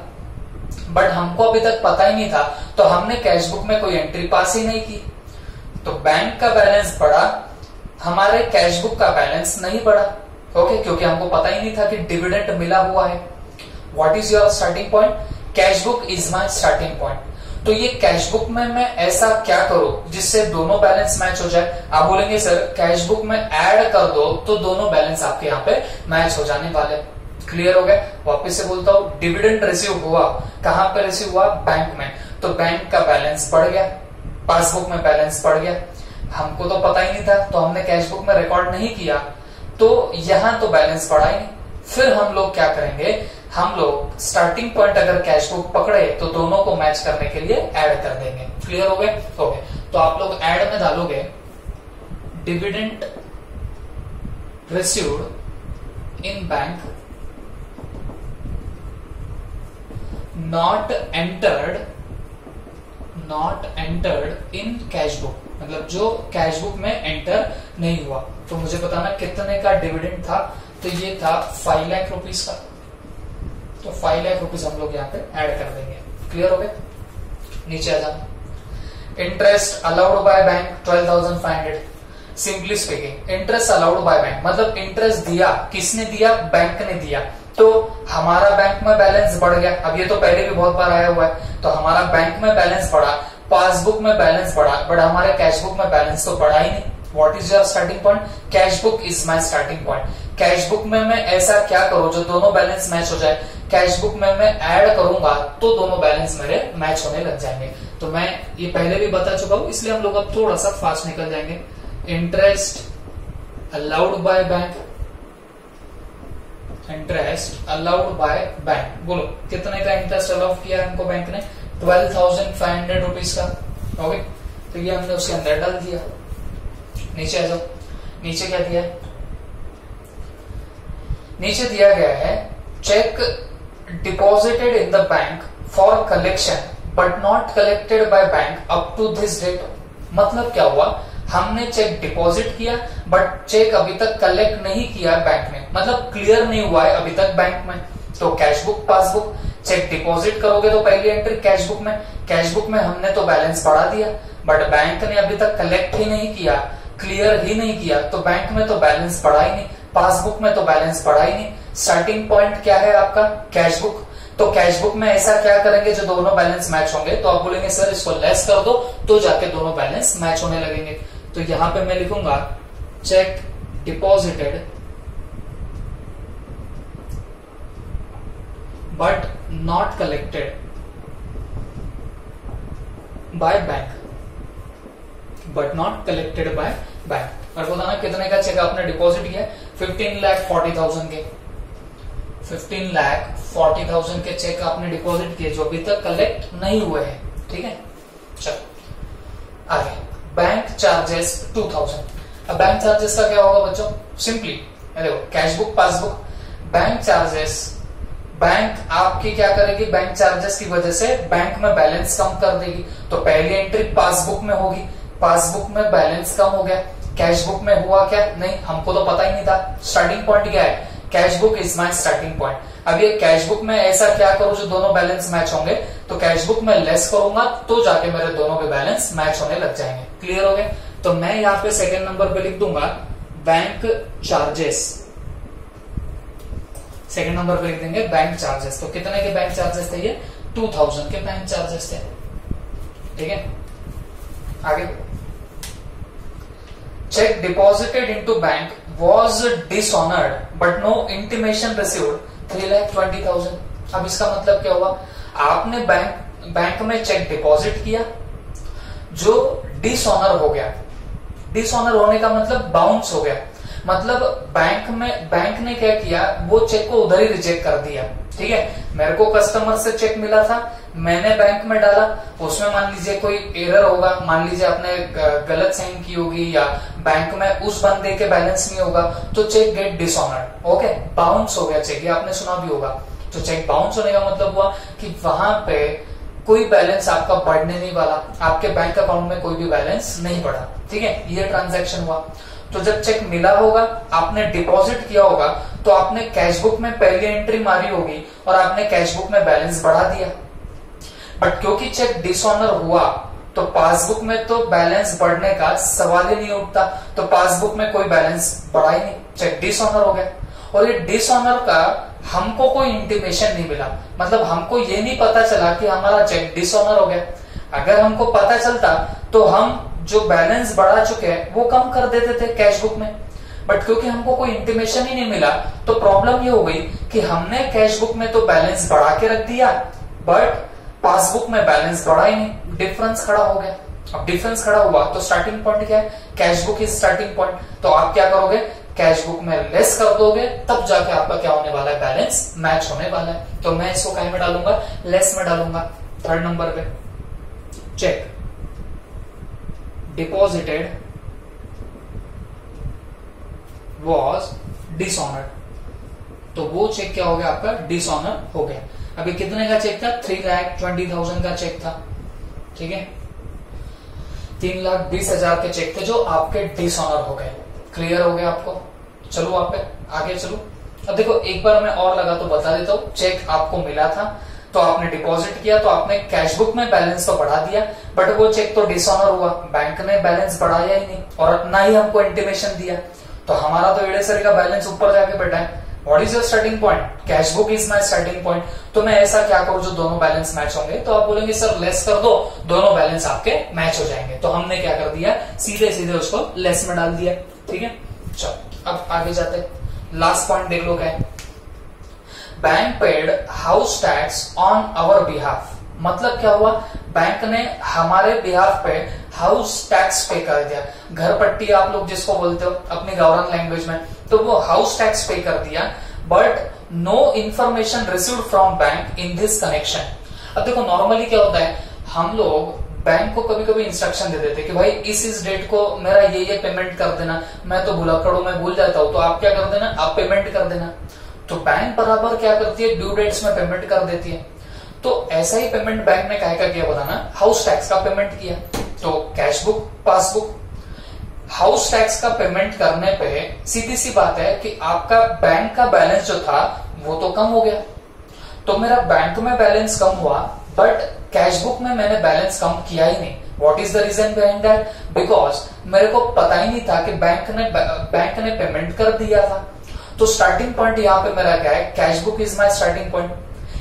बट हमको अभी तक पता ही नहीं था तो हमने कैश बुक में कोई एंट्री पास ही नहीं की, तो बैंक का बैलेंस बढ़ा, हमारे कैश बुक का बैलेंस नहीं बढ़ा। ओके okay, क्योंकि हमको पता ही नहीं था कि डिविडेंड मिला हुआ है। What is your starting point? Cash book is my starting point. तो ये कैश बुक में मैं ऐसा क्या करूं जिससे दोनों बैलेंस मैच हो जाए? आप बोलेंगे सर कैश बुक में ऐड कर दो तो दोनों बैलेंस आपके यहाँ पे मैच हो जाने वाले। क्लियर हो गया? वापस से बोलता हूँ, डिविडेंड रिसीव हुआ, कहां पे रिसीव हुआ? बैंक में, तो बैंक का बैलेंस बढ़ गया, पासबुक में बैलेंस बढ़ गया। हमको तो पता ही नहीं था तो हमने कैश बुक में रिकॉर्ड नहीं किया, तो यहां तो बैलेंस बढ़ा ही नहीं। फिर हम लोग क्या करेंगे, हम लोग स्टार्टिंग पॉइंट अगर कैश बुक पकड़े तो दोनों को मैच करने के लिए ऐड कर देंगे। क्लियर हो गए? ओके, तो आप लोग ऐड में डालोगे dividend received in bank not entered not entered in cash book, मतलब जो कैश बुक में एंटर नहीं हुआ। तो मुझे बताना कितने का डिविडेंड था, तो ये था फाइव लाख रुपीस का, तो फाइव लाख रुपीस हम लोग यहाँ पे ऐड कर देंगे। क्लियर हो गया? नीचे आ जाओ। Interest allowed by bank twelve thousand five hundred. Simply speaking, interest allowed by bank मतलब इंटरेस्ट दिया, किसने दिया? बैंक ने दिया, तो हमारा बैंक में बैलेंस बढ़ गया। अब ये तो पहले भी बहुत बार आया हुआ है, तो हमारा बैंक में बैलेंस बढ़ा, पासबुक में बैलेंस बढ़ा, बट हमारे कैश बुक में बैलेंस तो बढ़ा ही नहीं। What is your starting point? Cash book is my starting point. Cash book में मैं ऐसा क्या करूं जो दोनों बैलेंस मैच हो जाए? कैश बुक में मैं ऐड करूंगा तो दोनों बैलेंस मेरे मैच होने लग जाएंगे। तो मैं ये पहले भी बता चुका हूं, इसलिए हम लोग अब थोड़ा सा फास्ट निकल जाएंगे। Interest allowed by bank, interest allowed by bank, बोलो कितने का इंटरेस्ट अलाउ किया है हमको बैंक ने? Twelve thousand five hundred rupees का। ओके, तो ये हमने उसके अंदर डाल दिया। नीचे आ जाओ, नीचे क्या दिया है? नीचे दिया गया है cheque deposited in the bank for collection but not collected by bank up to this date. मतलब क्या हुआ, हमने चेक डिपॉजिट किया बट चेक अभी तक कलेक्ट नहीं किया बैंक में, मतलब क्लियर नहीं हुआ है अभी तक बैंक में। तो cash book, passbook, cheque deposit करोगे तो पहली एंट्री कैश बुक में, कैश बुक में हमने तो बैलेंस बढ़ा दिया बट बैंक ने अभी तक कलेक्ट ही नहीं किया, क्लियर ही नहीं किया, तो बैंक में तो बैलेंस बढ़ा ही नहीं, पासबुक में तो बैलेंस बढ़ा ही नहीं। स्टार्टिंग पॉइंट क्या है आपका? Cash book. तो कैश बुक में ऐसा क्या करेंगे जो दोनों बैलेंस मैच होंगे, तो आप बोलेंगे सर इसको लेस कर दो तो जाके दोनों बैलेंस मैच होने लगेंगे। तो यहां पे मैं लिखूंगा cheque deposited but not collected by bank, but not collected by bank. और बताना कितने का चेक आपने डिपॉजिट किया, फिफ्टीन लाख फोर्टी थाउजेंड के फिफ्टीन लाख फोर्टी थाउजेंड के चेक आपने डिपॉजिट किए जो अभी तक कलेक्ट नहीं हुए हैं। ठीक है, चलो आगे। Bank charges two thousand. अब बैंक चार्जेस का क्या होगा बच्चों, सिंपली देखो cash book passbook, bank charges, bank आपकी क्या करेगी, बैंक चार्जेस की वजह से बैंक में बैलेंस कम कर देगी। तो पहली एंट्री पासबुक में होगी, पासबुक में बैलेंस कम हो गया, कैश बुक में हुआ क्या, नहीं हमको तो पता ही नहीं था। स्टार्टिंग पॉइंट क्या है, cash book is my starting point. अब ये कैश बुक में ऐसा क्या करूं जो दोनों बैलेंस मैच होंगे, तो कैश बुक में लेस करूंगा तो जाके मेरे दोनों के बैलेंस मैच होने लग जाएंगे। क्लियर हो गए। तो मैं यहाँ पे सेकेंड नंबर पे लिख दूंगा बैंक चार्जेस, सेकेंड नंबर पे लिख देंगे बैंक चार्जेस। तो कितने के बैंक चार्जेस थे, ये टू थाउजेंड के बैंक चार्जेस थे। ठीक है, आगे। Cheque deposited into bank was dishonored but no intimation received three lakh twenty thousand. अब इसका मतलब क्या हुआ, आपने बैंक बैंक में चेक डिपॉजिट किया जो डिसऑनर हो गया। डिसऑनर होने का मतलब बाउंस हो गया, मतलब बैंक में बैंक ने क्या किया, वो चेक को उधर ही रिजेक्ट कर दिया। ठीक है, मेरे को कस्टमर से चेक मिला था, मैंने बैंक में डाला, उसमें मान लीजिए कोई एरर होगा, मान लीजिए आपने गलत साइन की होगी या बैंक में उस बंदे के बैलेंस नहीं होगा, तो cheque get dishonoured. Okay, bounce हो गया चेक, ये आपने सुना भी होगा। तो चेक बाउंस होने का मतलब हुआ कि वहां पे कोई बैलेंस आपका बढ़ने नहीं वाला, आपके बैंक अकाउंट में कोई भी बैलेंस नहीं बढ़ा। ठीक है, ये ट्रांजैक्शन हुआ। तो जब चेक मिला होगा, आपने डिपॉजिट किया होगा, तो आपने कैश बुक में पहली एंट्री मारी होगी और आपने कैश बुक में बैलेंस बढ़ा दिया। बट क्योंकि चेक डिसऑनर हुआ तो पासबुक में तो बैलेंस बढ़ने का सवाल ही नहीं उठता, तो पासबुक में कोई बैलेंस बढ़ा ही नहीं, चेक डिसऑनर हो गया। और ये डिसऑनर का हमको कोई इंटीमेशन नहीं मिला, मतलब हमको ये नहीं पता चला कि हमारा चेक डिसऑनर हो गया। अगर हमको पता चलता तो हम जो बैलेंस बढ़ा चुके हैं वो कम कर देते थे कैश बुक में, बट क्योंकि हमको कोई इंटीमेशन ही नहीं मिला तो प्रॉब्लम ये हो गई कि हमने कैश बुक में तो बैलेंस बढ़ा के रख दिया बट पासबुक में बैलेंस बढ़ा ही नहीं, डिफरेंस खड़ा हो गया। अब डिफरेंस खड़ा हुआ तो स्टार्टिंग पॉइंट क्या है, cash book is starting point. तो आप क्या करोगे, कैश बुक में लेस कर दोगे, तब जाके आपका क्या होने वाला है, बैलेंस मैच होने वाला है। तो मैं इसको कहीं में डालूंगा, लेस में डालूंगा। थर्ड नंबर पे चेक डिपॉजिटेड वॉज डिसऑनर्ड, तो वो चेक क्या हो गया, आपका डिसऑनर हो गया। अभी कितने का चेक था, थ्री लाख ट्वेंटी थाउजेंड का चेक था। ठीक है, तीन लाख बीस हजार के चेक थे जो आपके डिसऑनर हो गए। क्लियर हो गया आपको। चलो आप आगे चलो। अब देखो एक बार मैं और लगा तो बता देता हूं, चेक आपको मिला था तो आपने डिपॉजिट किया, तो आपने कैश बुक में बैलेंस तो बढ़ा दिया, बट वो चेक तो डिसऑनर हुआ, बैंक ने बैलेंस बढ़ाया ही नहीं और ना ही हमको इंटीमेशन दिया, तो हमारा तो एडेसरी का बैलेंस ऊपर जाके बैठा है। What is your starting point, cash book is my starting point. तो मैं ऐसा क्या करूं जो दोनों बैलेंस मैच होंगे, तो आप बोलेंगे सर लेस कर दो, दोनों बैलेंस आपके मैच हो जाएंगे। तो हमने क्या कर दिया, सीधे सीधे उसको लेस में डाल दिया। ठीक है, चलो अब आगे जाते हैं। लास्ट पॉइंट देख लो क्या है, bank paid house tax on our behalf. मतलब क्या हुआ, बैंक ने हमारे बिहाफ पे हाउस टैक्स पे कर दिया, घर पट्टी आप लोग जिसको बोलते हो अपनी गवर्नमेंट लैंग्वेज में, तो वो हाउस टैक्स पे कर दिया, but no information received from bank in this connection. अब देखो नॉर्मली क्या होता है, हम लोग बैंक को कभी कभी इंस्ट्रक्शन दे देते कि भाई इस इस डेट को मेरा ये ये पेमेंट कर देना, मैं तो भूला करो मैं भूल जाता हूं, तो आप क्या कर देना, आप पेमेंट कर देना। तो बैंक बराबर क्या करती है, ड्यू डेट्स में पेमेंट कर देती है। तो ऐसा ही पेमेंट बैंक ने काहे का किया बताना, हाउस टैक्स का पेमेंट किया। तो cash book passbook house tax का पेमेंट करने पे सीधी सी बात है कि आपका बैंक का बैलेंस जो था वो तो कम हो गया। तो मेरा बैंक में बैलेंस कम हुआ बट कैश बुक में मैंने बैलेंस कम किया ही नहीं। What is the reason behind that, because मेरे को पता ही नहीं था कि बैंक ने बैंक ने पेमेंट कर दिया था। तो स्टार्टिंग पॉइंट यहाँ पे मेरा क्या है, cash book is my starting point.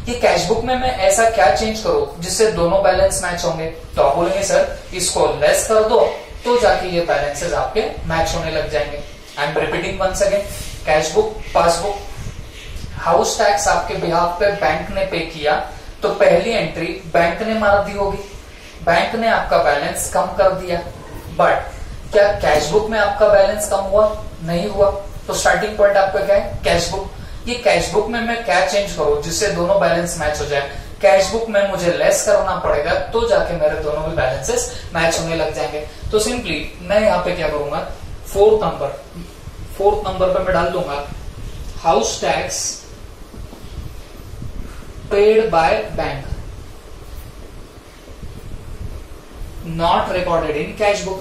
ये कैश बुक में मैं ऐसा क्या चेंज करूं जिससे दोनों बैलेंस मैच होंगे? तो आप बोलेंगे सर इसको लेस कर दो तो जाके ये बैलेंसेस आपके मैच होने लग जाएंगे। I am repeating once again, cash book, passbook, house tax आपके बिहाफ पे बैंक ने पे किया तो पहली एंट्री बैंक ने मार दी होगी, बैंक ने आपका बैलेंस कम कर दिया। बट क्या कैश बुक में आपका बैलेंस कम हुआ? नहीं हुआ। तो स्टार्टिंग पॉइंट आपका क्या है? Cash book. ये कैश बुक में मैं क्या चेंज करूं जिससे दोनों बैलेंस मैच हो जाए? कैश बुक में मुझे लेस करना पड़ेगा तो जाके मेरे दोनों भी बैलेंसेस मैच होने लग जाएंगे। तो सिंपली मैं यहाँ पे क्या करूंगा, फोर्थ नंबर फोर्थ नंबर पे मैं डाल दूंगा house tax paid by bank not recorded in cash book,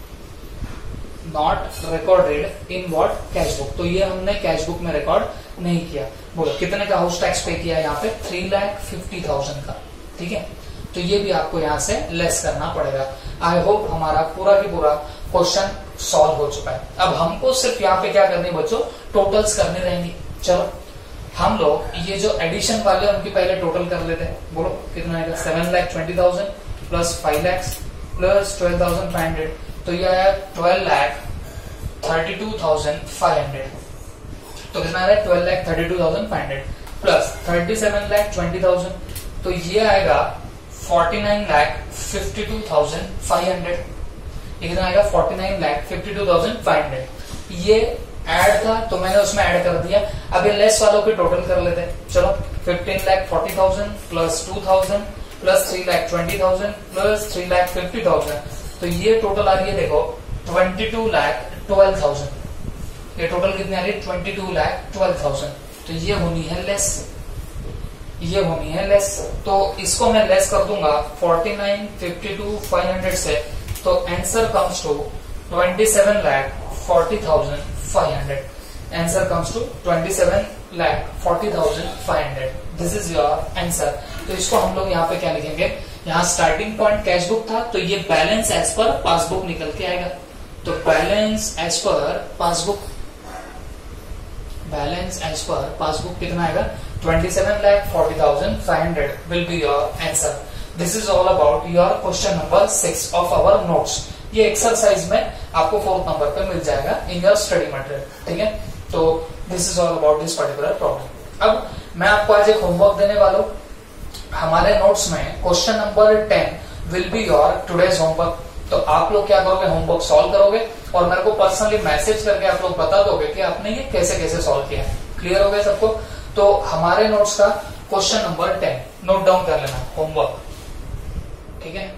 not recorded in what? Cash book. तो ये हमने कैश बुक में रिकॉर्ड नहीं किया। बोलो कितने का हाउस टैक्स पे किया? यहाँ पे थ्री लाख फिफ्टी थाउजेंड का। ठीक है, तो ये भी आपको यहाँ से लेस करना पड़ेगा। आई होप हमारा पूरा की पूरा क्वेश्चन सॉल्व हो चुका है। अब हमको सिर्फ यहाँ पे क्या करनी बच्चों? टोटल्स करनी रहेंगी। चलो हम लोग ये जो एडिशन वाले उनकी पहले टोटल कर लेते हैं। बोलो कितना आएगा? Seven lakh twenty thousand plus five lakhs plus twelve thousand five hundred, तो ये आया twelve lakh thirty two thousand five hundred. तो कितना आ रहा है? Twelve lakh thirty two thousand five hundred plus thirty seven lakh twenty thousand, तो ये आएगा forty nine lakh fifty two thousand five hundred. ये कितना आएगा? Forty nine lakh fifty two thousand five hundred. ये ऐड था तो मैंने उसमें ऐड कर दिया। अब ये लेस वालों की टोटल कर लेते हैं। चलो fifteen lakh forty thousand plus two thousand plus three lakh twenty thousand plus three lakh fifty thousand, तो ये टोटल आ रही है देखो twenty two lakh twelve thousand. ये टोटल कितनी आ रही है? Twenty two lakh twelve thousand. तो ये होनी है लेस, ये होनी है लेस। तो इसको मैं लेस कर दूंगा forty nine fifty two five hundred से, तो answer comes to twenty seven lakh forty thousand five hundred. Answer comes to twenty seven lakh forty thousand five hundred. This is your answer. तो इसको हम लोग यहाँ पे क्या लिखेंगे? यहाँ स्टार्टिंग पॉइंट कैश बुक था तो ये बैलेंस एज पर पासबुक निकल के आएगा। तो balance as per passbook, balance as per passbook कितना आएगा? Twenty seven lakh forty thousand five hundred will be your answer. This is all about your question number six of our notes. ये exercise में आपको fourth number पे मिल जाएगा in your study material. ठीक है, तो this is all about this particular problem. अब मैं आपको आज एक होमवर्क देने वाला हूं। हमारे नोट्स में question number ten will be your today's homework. तो आप लोग क्या करोगे? होमवर्क सॉल्व करोगे और मेरे को पर्सनली मैसेज करके आप लोग बता दोगे कि आपने ये कैसे कैसे सॉल्व किया है। क्लियर हो गया सबको? तो हमारे नोट्स का question number ten note down कर लेना, होमवर्क। ठीक है,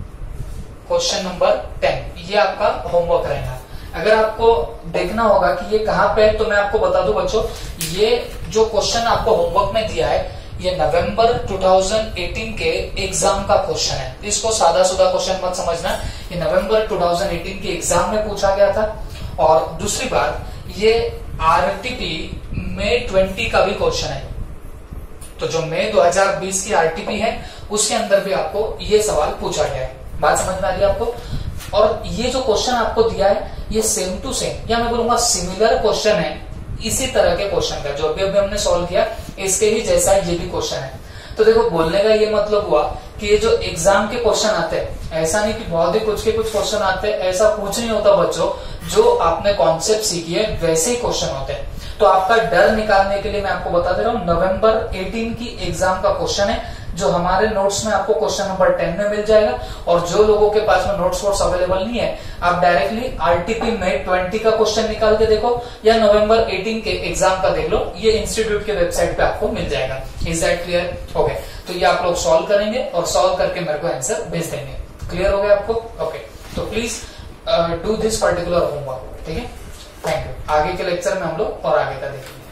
क्वेश्चन नंबर टेन ये आपका होमवर्क रहेगा। अगर आपको देखना होगा कि ये कहाँ पे है तो मैं आपको बता दूं बच्चों, ये जो क्वेश्चन आपको होमवर्क में दिया है ये नवंबर टू थाउजेंड एटीन के एग्जाम का क्वेश्चन है। इसको सादा सुधा क्वेश्चन मत समझना, ये नवंबर टू थाउजेंड एटीन के एग्जाम में पूछा गया था। और दूसरी बात, ये आरटीपी मई ट्वेंटी का भी क्वेश्चन है। तो जो मई दो हज़ार बीस की आरटीपी है उसके अंदर भी आपको ये सवाल पूछा गया है। बात समझ में आ रही है आपको? और ये जो क्वेश्चन आपको दिया है ये सेम टू सेम या मैं बोलूंगा सिमिलर क्वेश्चन है इसी तरह के क्वेश्चन का जो अभी अभी हमने सॉल्व किया इसके ही जैसा ये भी क्वेश्चन है। तो देखो बोलने का ये मतलब हुआ कि ये जो एग्जाम के क्वेश्चन आते हैं, ऐसा नहीं कि बहुत ही कुछ के कुछ क्वेश्चन आते हैं, ऐसा कुछ नहीं होता बच्चों। जो आपने कॉन्सेप्ट सीखी है वैसे ही क्वेश्चन होते हैं। तो आपका डर निकालने के लिए मैं आपको बता दे रहा हूँ, नवंबर अठारह की एग्जाम का क्वेश्चन है जो हमारे नोट्स में आपको क्वेश्चन नंबर टेन में मिल जाएगा। और जो लोगों के पास में नोट्स वोट्स अवेलेबल नहीं है, आप डायरेक्टली आरटीपी में ट्वेंटी का क्वेश्चन निकाल के देखो या नवंबर अठारह के एग्जाम का देख लो, ये इंस्टीट्यूट के वेबसाइट पे आपको मिल जाएगा। Is that clear? ओके, तो ये आप लोग सॉल्व करेंगे और सॉल्व करके मेरे को आंसर भेज देंगे। क्लियर हो गया आपको? ओके, तो please do this particular homework. ठीक है, थैंक यू। आगे के लेक्चर में हम लोग और आगे का देखेंगे।